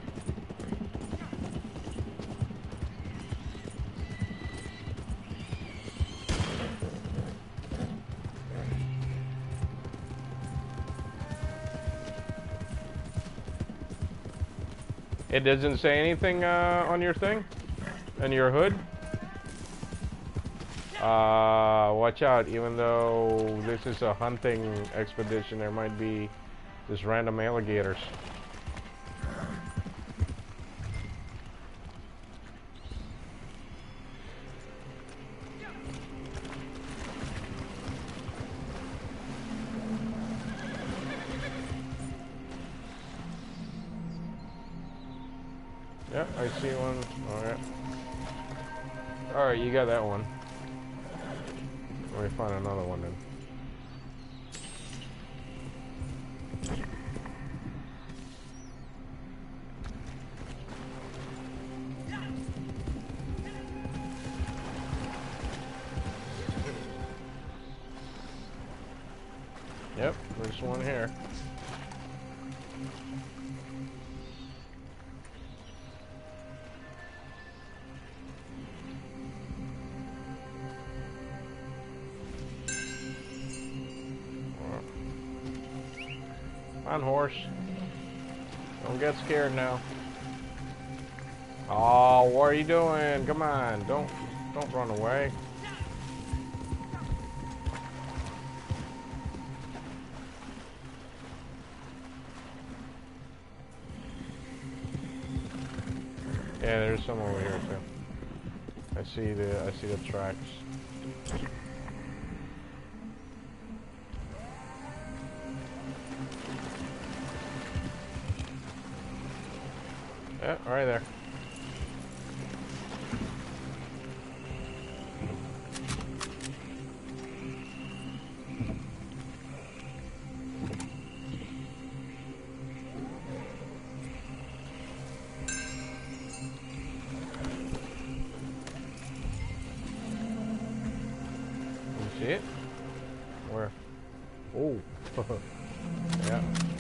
S1: It doesn't say anything uh, on your thing? On your hood? Uh, watch out, even though this is a hunting expedition, there might be just random alligators. Yep, I see one. Alright. Alright, you got that one. Let me find another one then. Yep, there's one here. On horse. Don't get scared now. Oh, what are you doing? Come on, don't don't run away. Yeah, there's some over here too. I see the I see the tracks. Yeah, right there. You see it? Where? Oh. Yeah.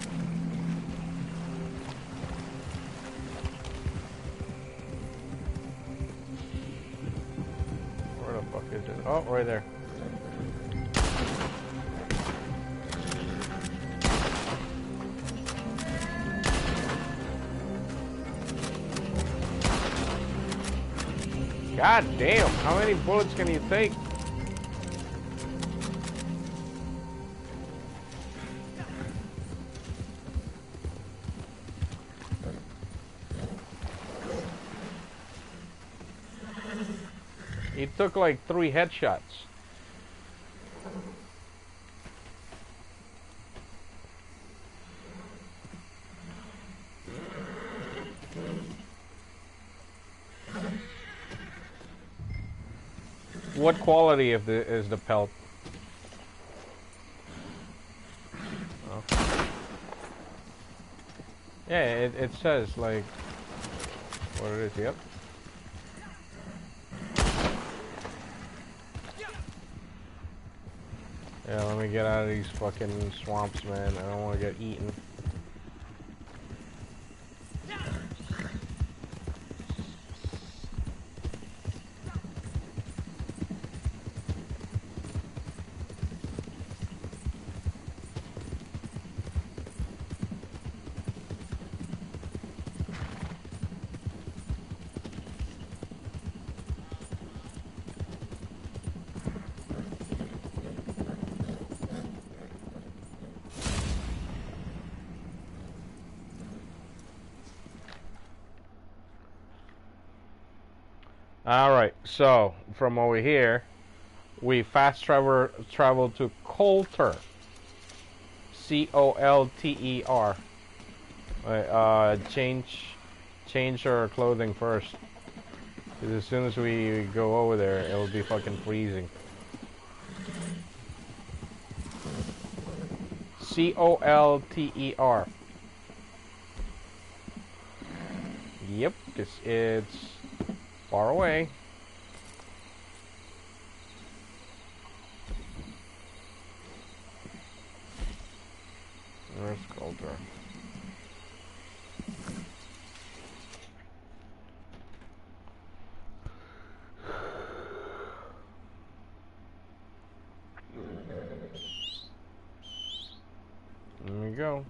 S1: Oh, right there. God damn, how many bullets can you take? He took like three headshots. What quality of the is the pelt? Oh. Yeah, it, it says like what it is. Yep. Yeah, let me get out of these fucking swamps, man. I don't want to get eaten. Alright, so from over here we fast travel travel to Coulter. C O L T E R. Uh, change change our clothing first. Because as soon as we go over there, it'll be fucking freezing. C O L T E R. Yep, because it's far away. Where's Coulter? There we go.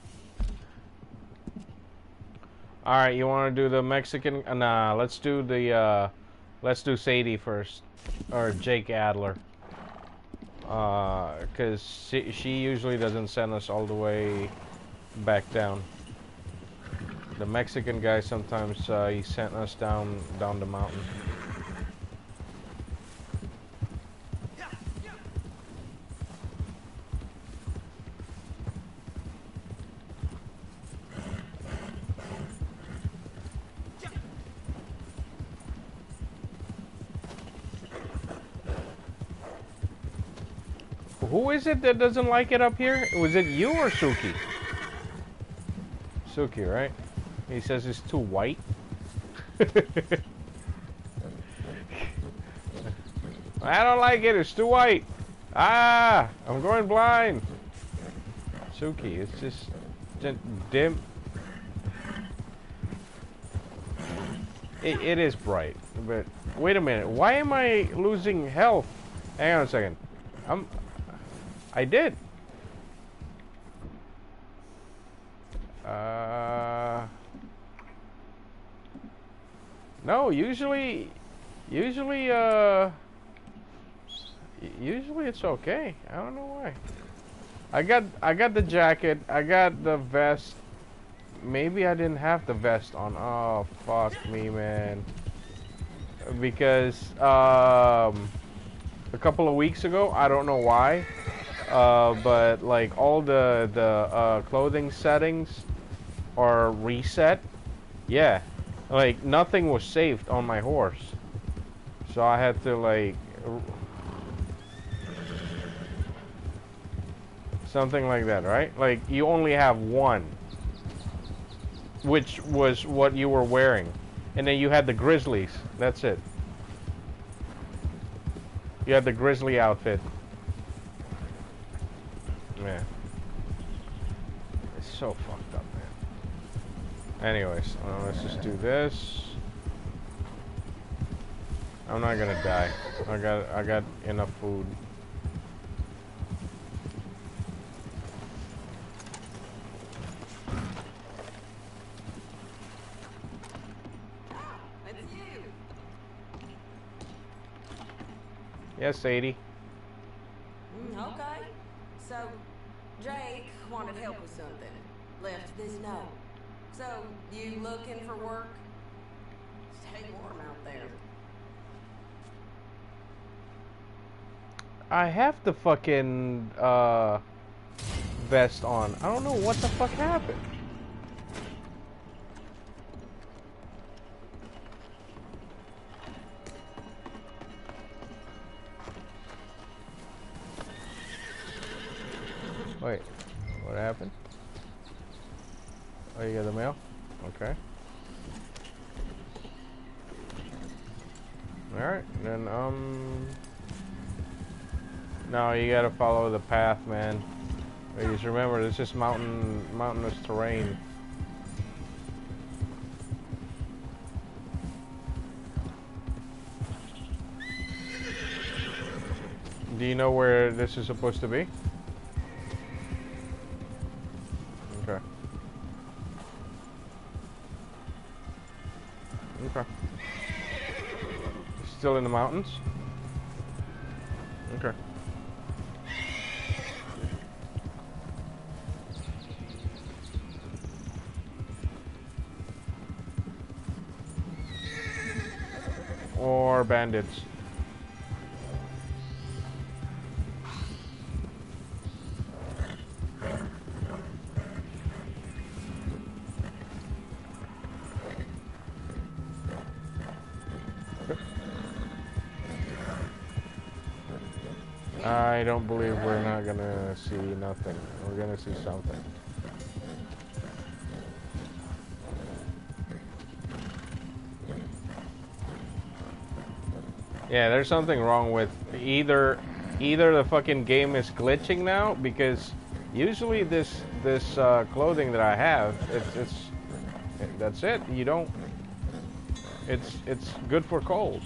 S1: Alright, you want to do the Mexican? Uh, nah, let's do the, uh, let's do Sadie first. Or Jake Adler. Uh, because she, she usually doesn't send us all the way back down. The Mexican guy sometimes, uh, he sent us down, down the mountain. Who is it that doesn't like it up here? Was it you or Suki? Suki, right? He says it's too white. I don't like it, it's too white. Ah, I'm going blind. Suki, it's just dim. It, it is bright, but wait a minute. Why am I losing health? Hang on a second. I'm... I did. Uh, no, usually, usually, uh, usually it's okay. I don't know why. I got, I got the jacket. I got the vest. Maybe I didn't have the vest on. Oh, fuck me, man. Because, um, a couple of weeks ago, I don't know why. Uh, but like all the the uh, clothing settings are reset. Yeah, like nothing was saved on my horse, so I had to like something like that, right? Like you only have one, which was what you were wearing, and then you had the Grizzlies. That's it. You had the Grizzly outfit. Man, it's so fucked up, man. Anyways, uh, let's just do this. I'm not gonna die. I got, I got enough food.
S3: It's you.
S1: Yes, Sadie.
S5: Mm, okay. So, Jake wanted help with something. Left this note. So, you looking for work? Stay warm out there.
S1: I have the fucking uh, vest on. I don't know what the fuck happened. Wait, what happened? Oh, you got the mail? Okay. Alright, then, um... no, you gotta follow the path, man. Just remember, this is mountain, mountainous terrain. Do you know where this is supposed to be? Okay. Okay. Still in the mountains? Okay. Or bandits. I don't believe we're not gonna see nothing. We're gonna see something. Yeah, there's something wrong with either either the fucking game is glitching now, because usually this this uh, clothing that I have, it's it's that's it. You don't. It's it's good for cold.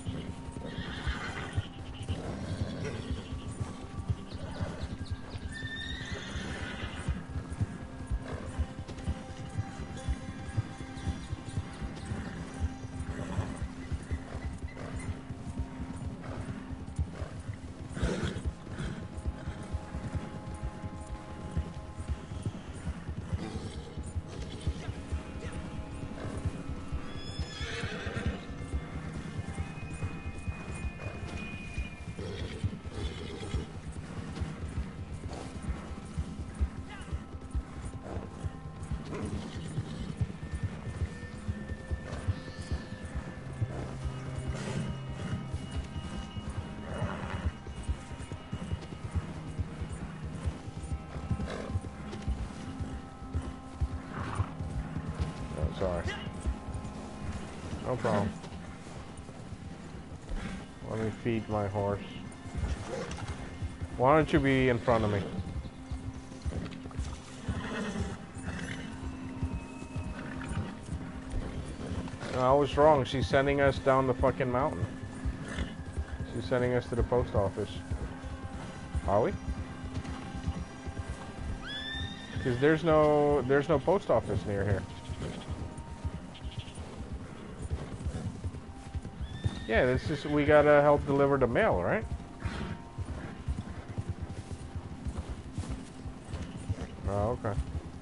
S1: Sorry. No problem. Let me feed my horse. Why don't you be in front of me? I was wrong. She's sending us down the fucking mountain. She's sending us to the post office. Are we? Because there's no there's no post office near here. Yeah, this is, we gotta help deliver the mail, right? Oh, okay.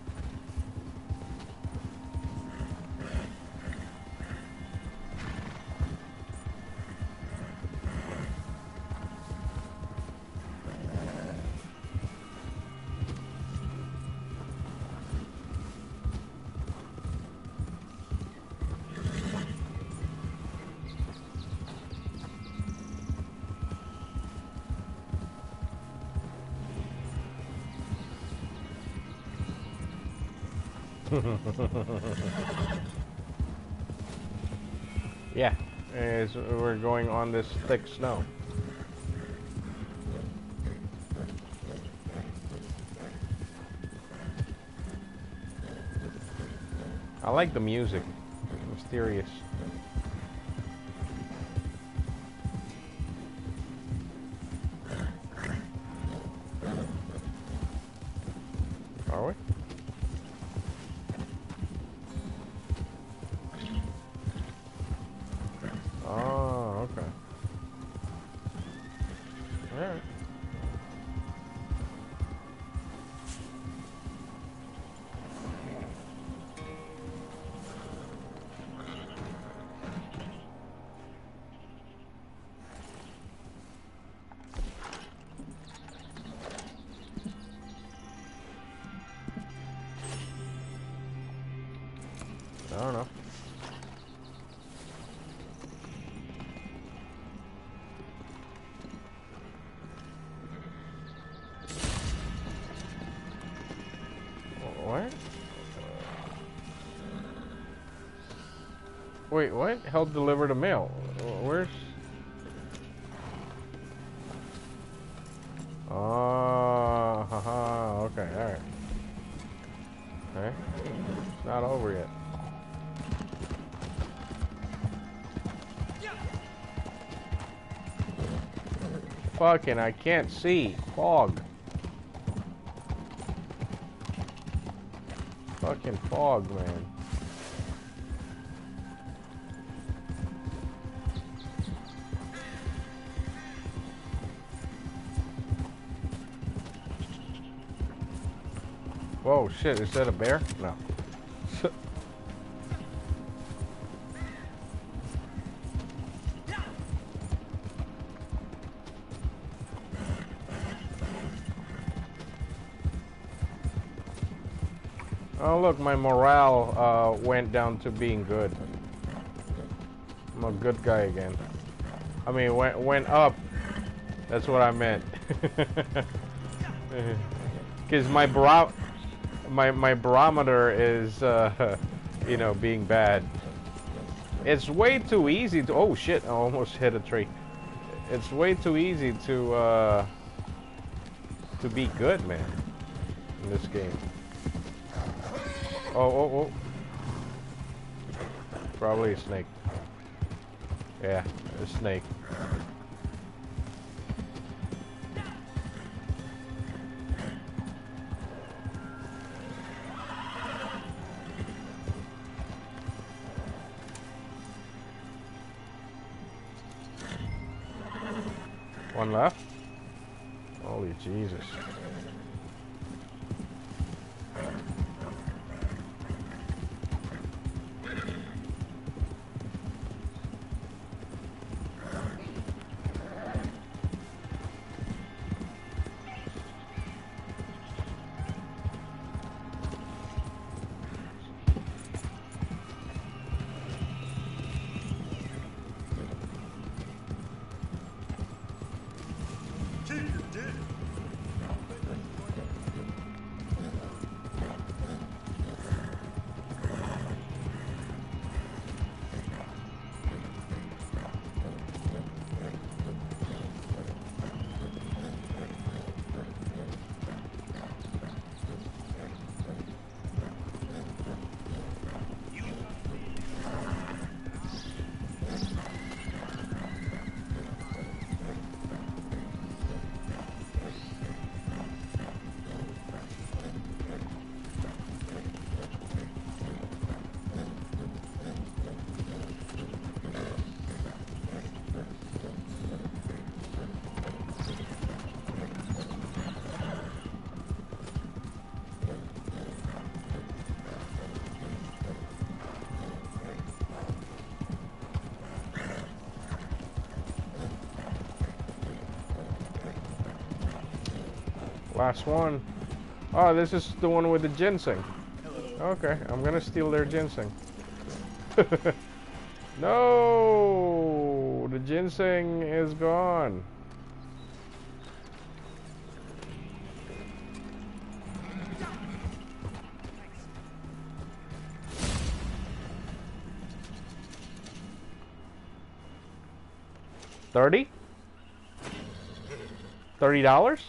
S1: Yeah, as we're going on this thick snow. I like the music. Mysterious. Are we? Oh, okay. All right. I don't know. What? Wait, what? Help deliver the mail. Where's... Oh, haha, okay, alright. Okay. It's not over yet. Fucking, I can't see. Fog. Fucking fog, man. Whoa, shit, is that a bear? No. Oh look, my morale uh, went down to being good. I'm a good guy again. I mean, went went up That's what I meant. Because my baro my my barometer is, uh, you know, being bad. It's way too easy to. Oh shit! I almost hit a tree. It's way too easy to uh, to be good, man, in this game. Oh, oh, oh. Probably a snake. Yeah, a snake. One left? Holy Jesus. Last one. Oh, this is the one with the ginseng. Okay, I'm gonna steal their ginseng. No, the ginseng is gone. Thirty? Thirty dollars?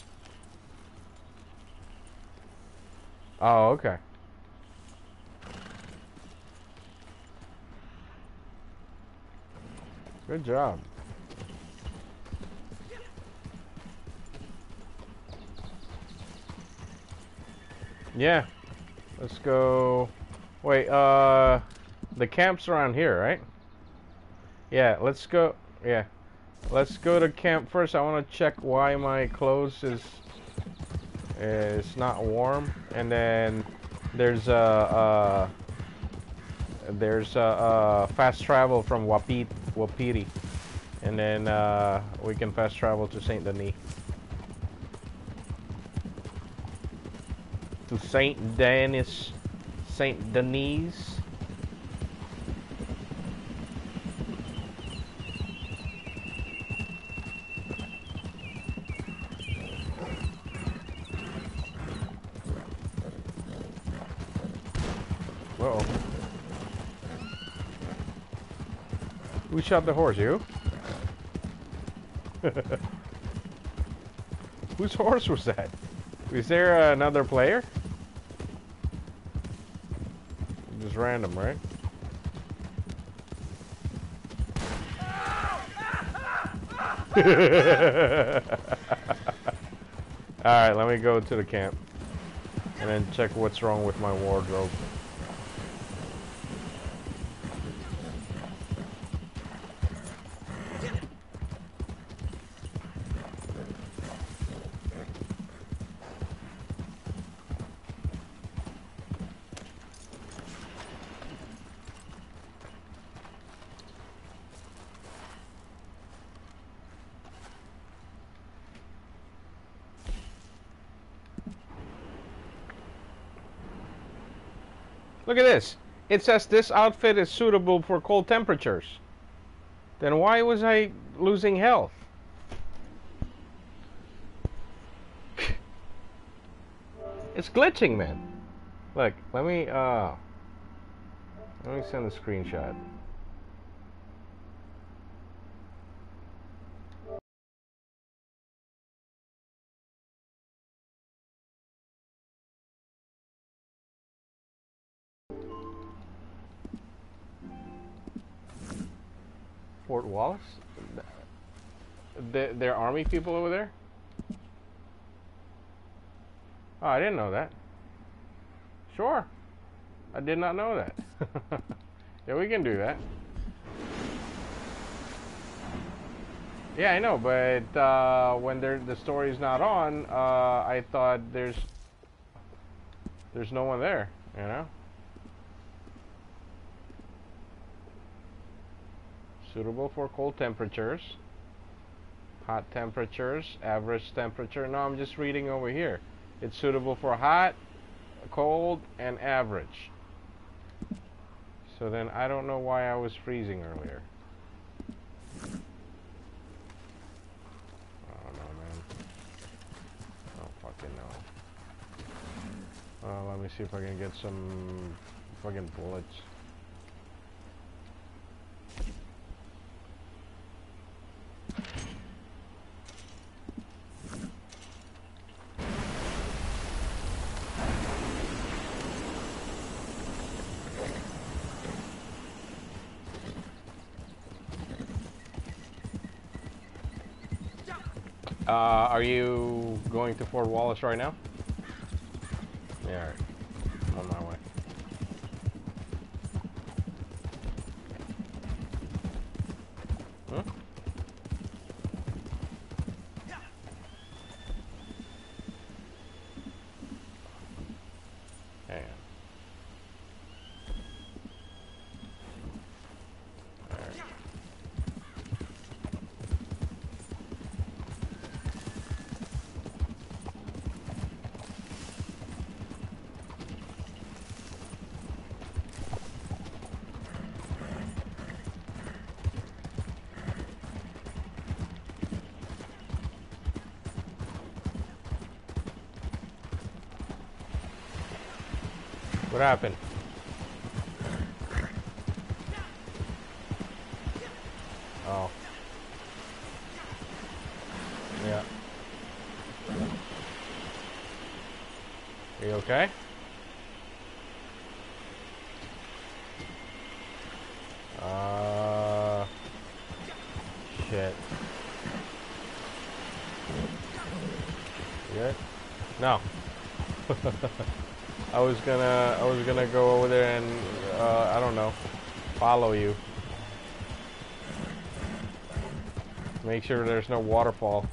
S1: Oh, okay. Good job. Yeah. Let's go. Wait, uh, the camp's around here, right? Yeah, let's go. Yeah. Let's go to camp first. I want to check why my clothes is is not warm, and then there's a uh, uh, there's a uh, uh, fast travel from Wapiti, Wapiti, and then uh, we can fast travel to Saint Denis. To Saint Denis, Saint Denis. Uh-oh. Who shot the horse? You? Whose horse was that? Is there uh, another player? Just random, right? Alright, let me go to the camp and then check what's wrong with my wardrobe. Look at this. It says this outfit is suitable for cold temperatures. Then why was I losing health? It's glitching, man. Look, let me, uh... let me send a screenshot. Fort Wallace? Th there are army people over there? Oh, I didn't know that. Sure. I did not know that. Yeah, we can do that. Yeah, I know, but uh, when the story's not on, uh, I thought there's there's no one there, you know? Suitable for cold temperatures, hot temperatures, average temperature. No, I'm just reading over here. It's suitable for hot, cold, and average. So then I don't know why I was freezing earlier. I don't know, man. I don't fucking know. Uh, let me see if I can get some fucking bullets. Uh, are you going to Fort Wallace right now? Yeah, alright. I'm on my way. Hmm? Hang on. Alright. What happened? Oh. Yeah. Are you okay? Uh. Shit. You good? No. I was gonna, I was gonna go over there and, uh, I don't know, follow you. Make sure there's no waterfall.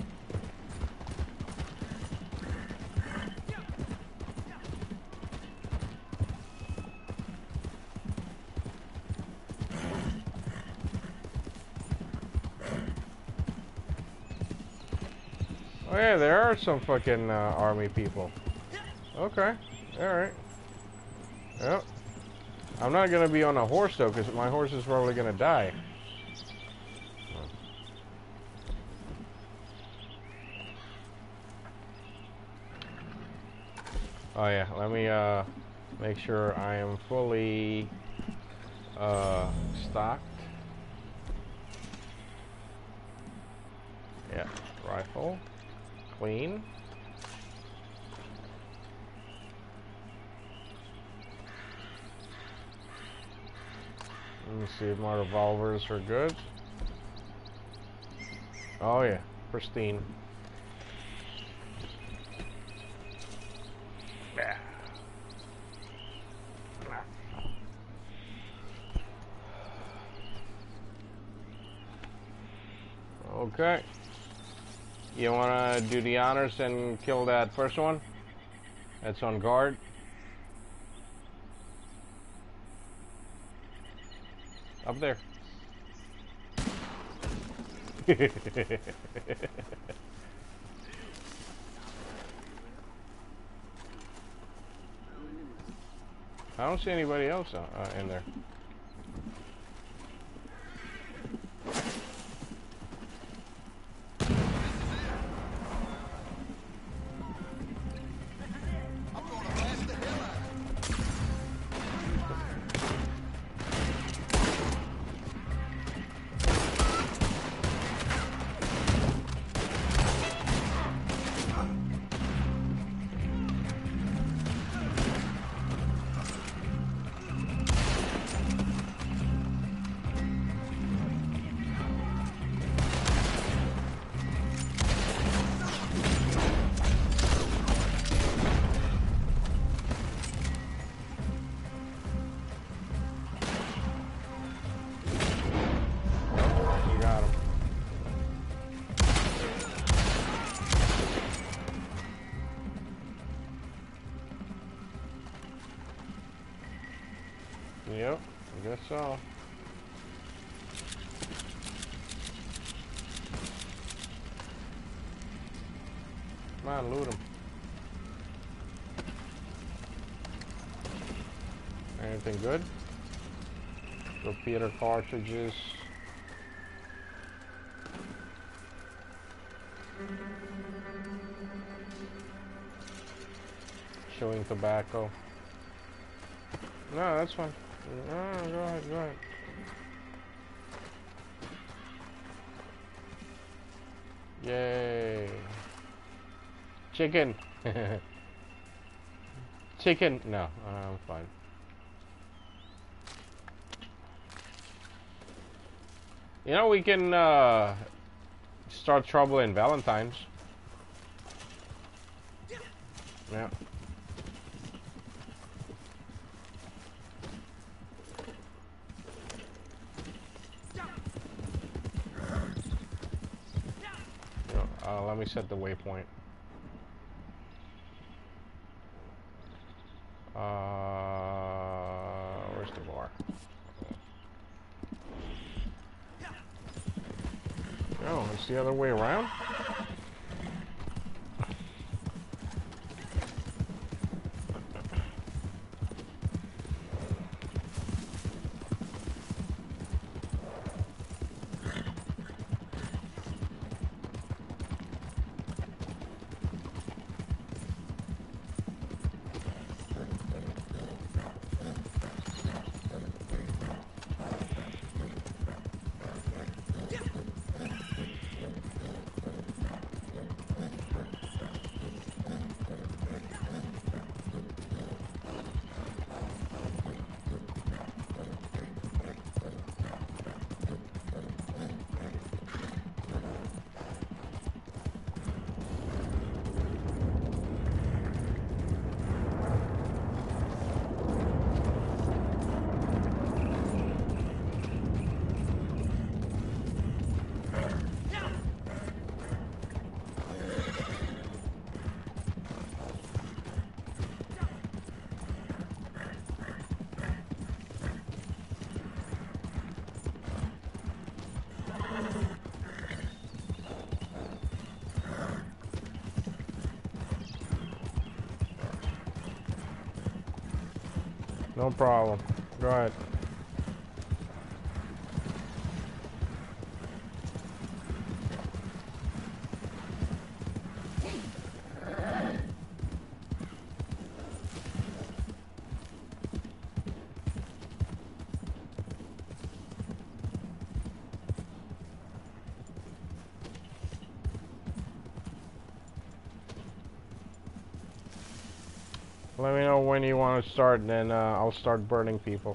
S1: Oh yeah, there are some fucking uh, army people. Okay, alright. Yep. I'm not gonna be on a horse though, because my horse is probably gonna die. Oh yeah, let me uh, make sure I am fully uh, stocked. Yeah, rifle, clean. Let me see if my revolvers are good. Oh yeah, pristine. Yeah. Okay. You wanna do the honors and kill that first one? That's on guard. Up there. I don't see anybody else uh, uh, in there. so. Come on, loot him. Anything good? Repeater cartridges. Chewing tobacco. No, that's fine. No, go ahead, go ahead. Yay. Chicken. Chicken. No, I'm fine. You know, we can uh, start trouble in Valentine's. Yeah. Uh, let me set the waypoint. Uh, where's the bar? Oh, it's the other way around? No problem. Go ahead. Let me know when you want to start, and then uh, I'll start burning people.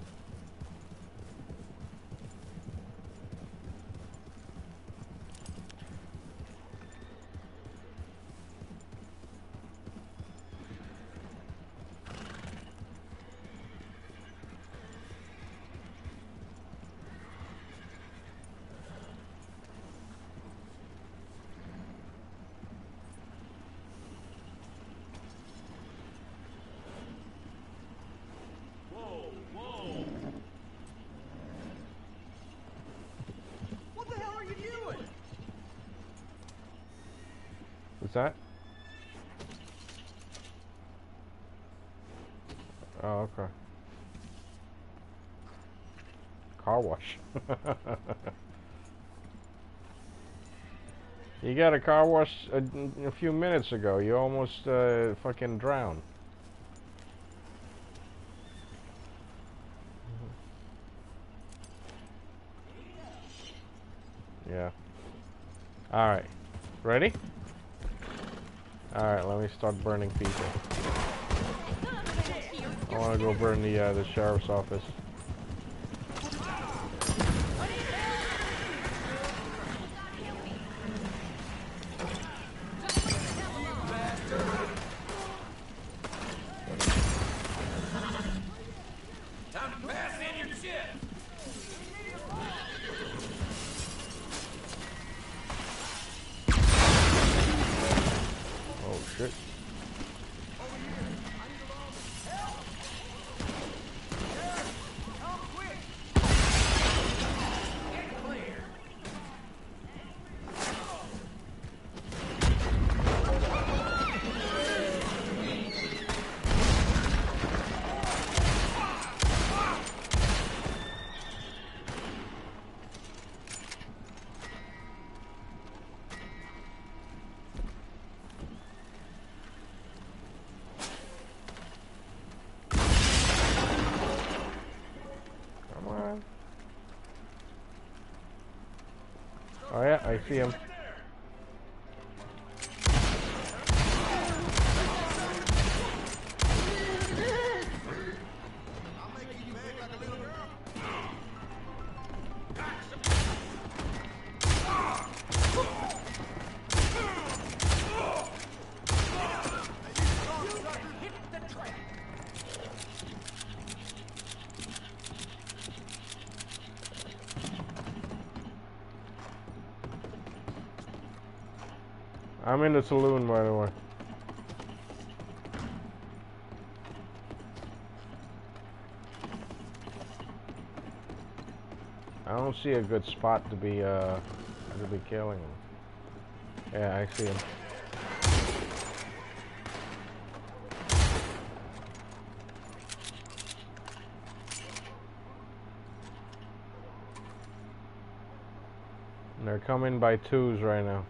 S1: What's that? Oh, okay. Car wash. You got a car wash a, a few minutes ago. You almost uh, fucking drowned. Yeah. Alright. Ready? Alright, let me start burning people. I want to go burn the, uh, the sheriff's office. Oh yeah, I see him. I'm in the saloon, by the way. I don't see a good spot to be uh to be killing him. Yeah, I see him. And they're coming by twos right now.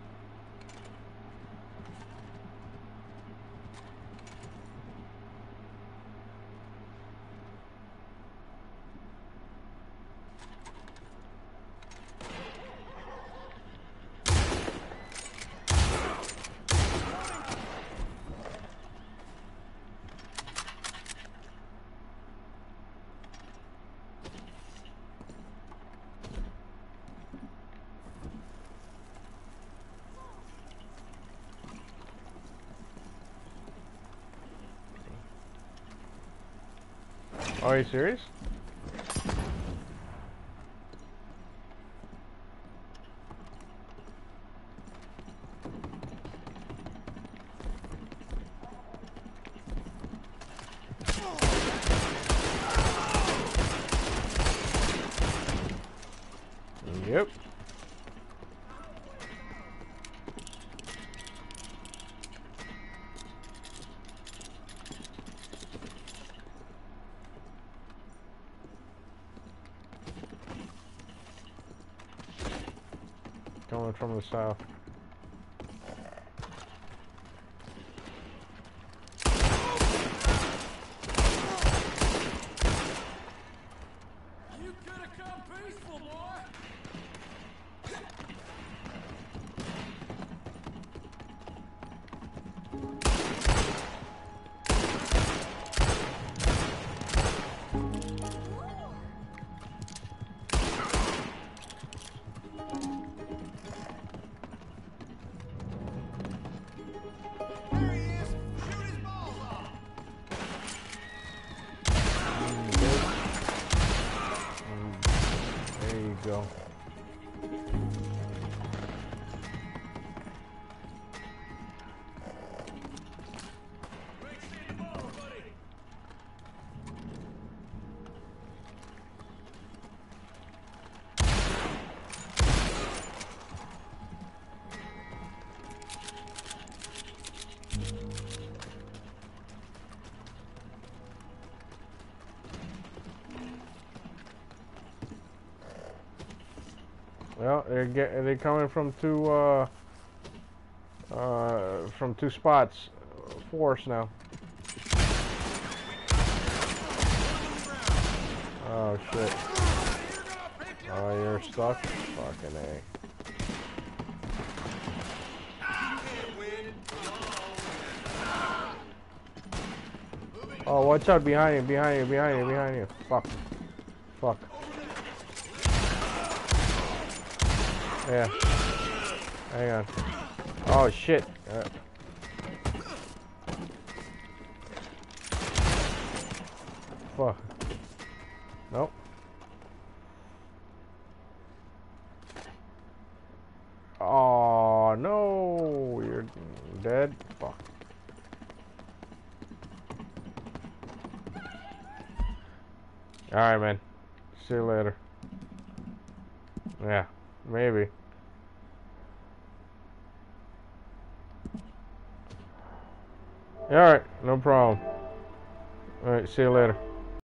S1: Are you serious? Yep. Coming from the south.
S4: You could have come peaceful, boy. There he is. Shoot his balls off.
S1: There you go.
S4: Great seeing you both, buddy.
S1: Well, they're get they're coming from two uh uh from two spots. Force now. Oh shit. Oh, you're stuck? Fucking A. Oh, watch out behind you, behind you, behind you, behind you. Fuck. Fuck. Yeah. Hang on. Oh shit. Uh, fuck. Nope. Oh no, you're dead. Fuck. Alright, man. See you later. Yeah, maybe. Alright, no problem. Alright, see you later.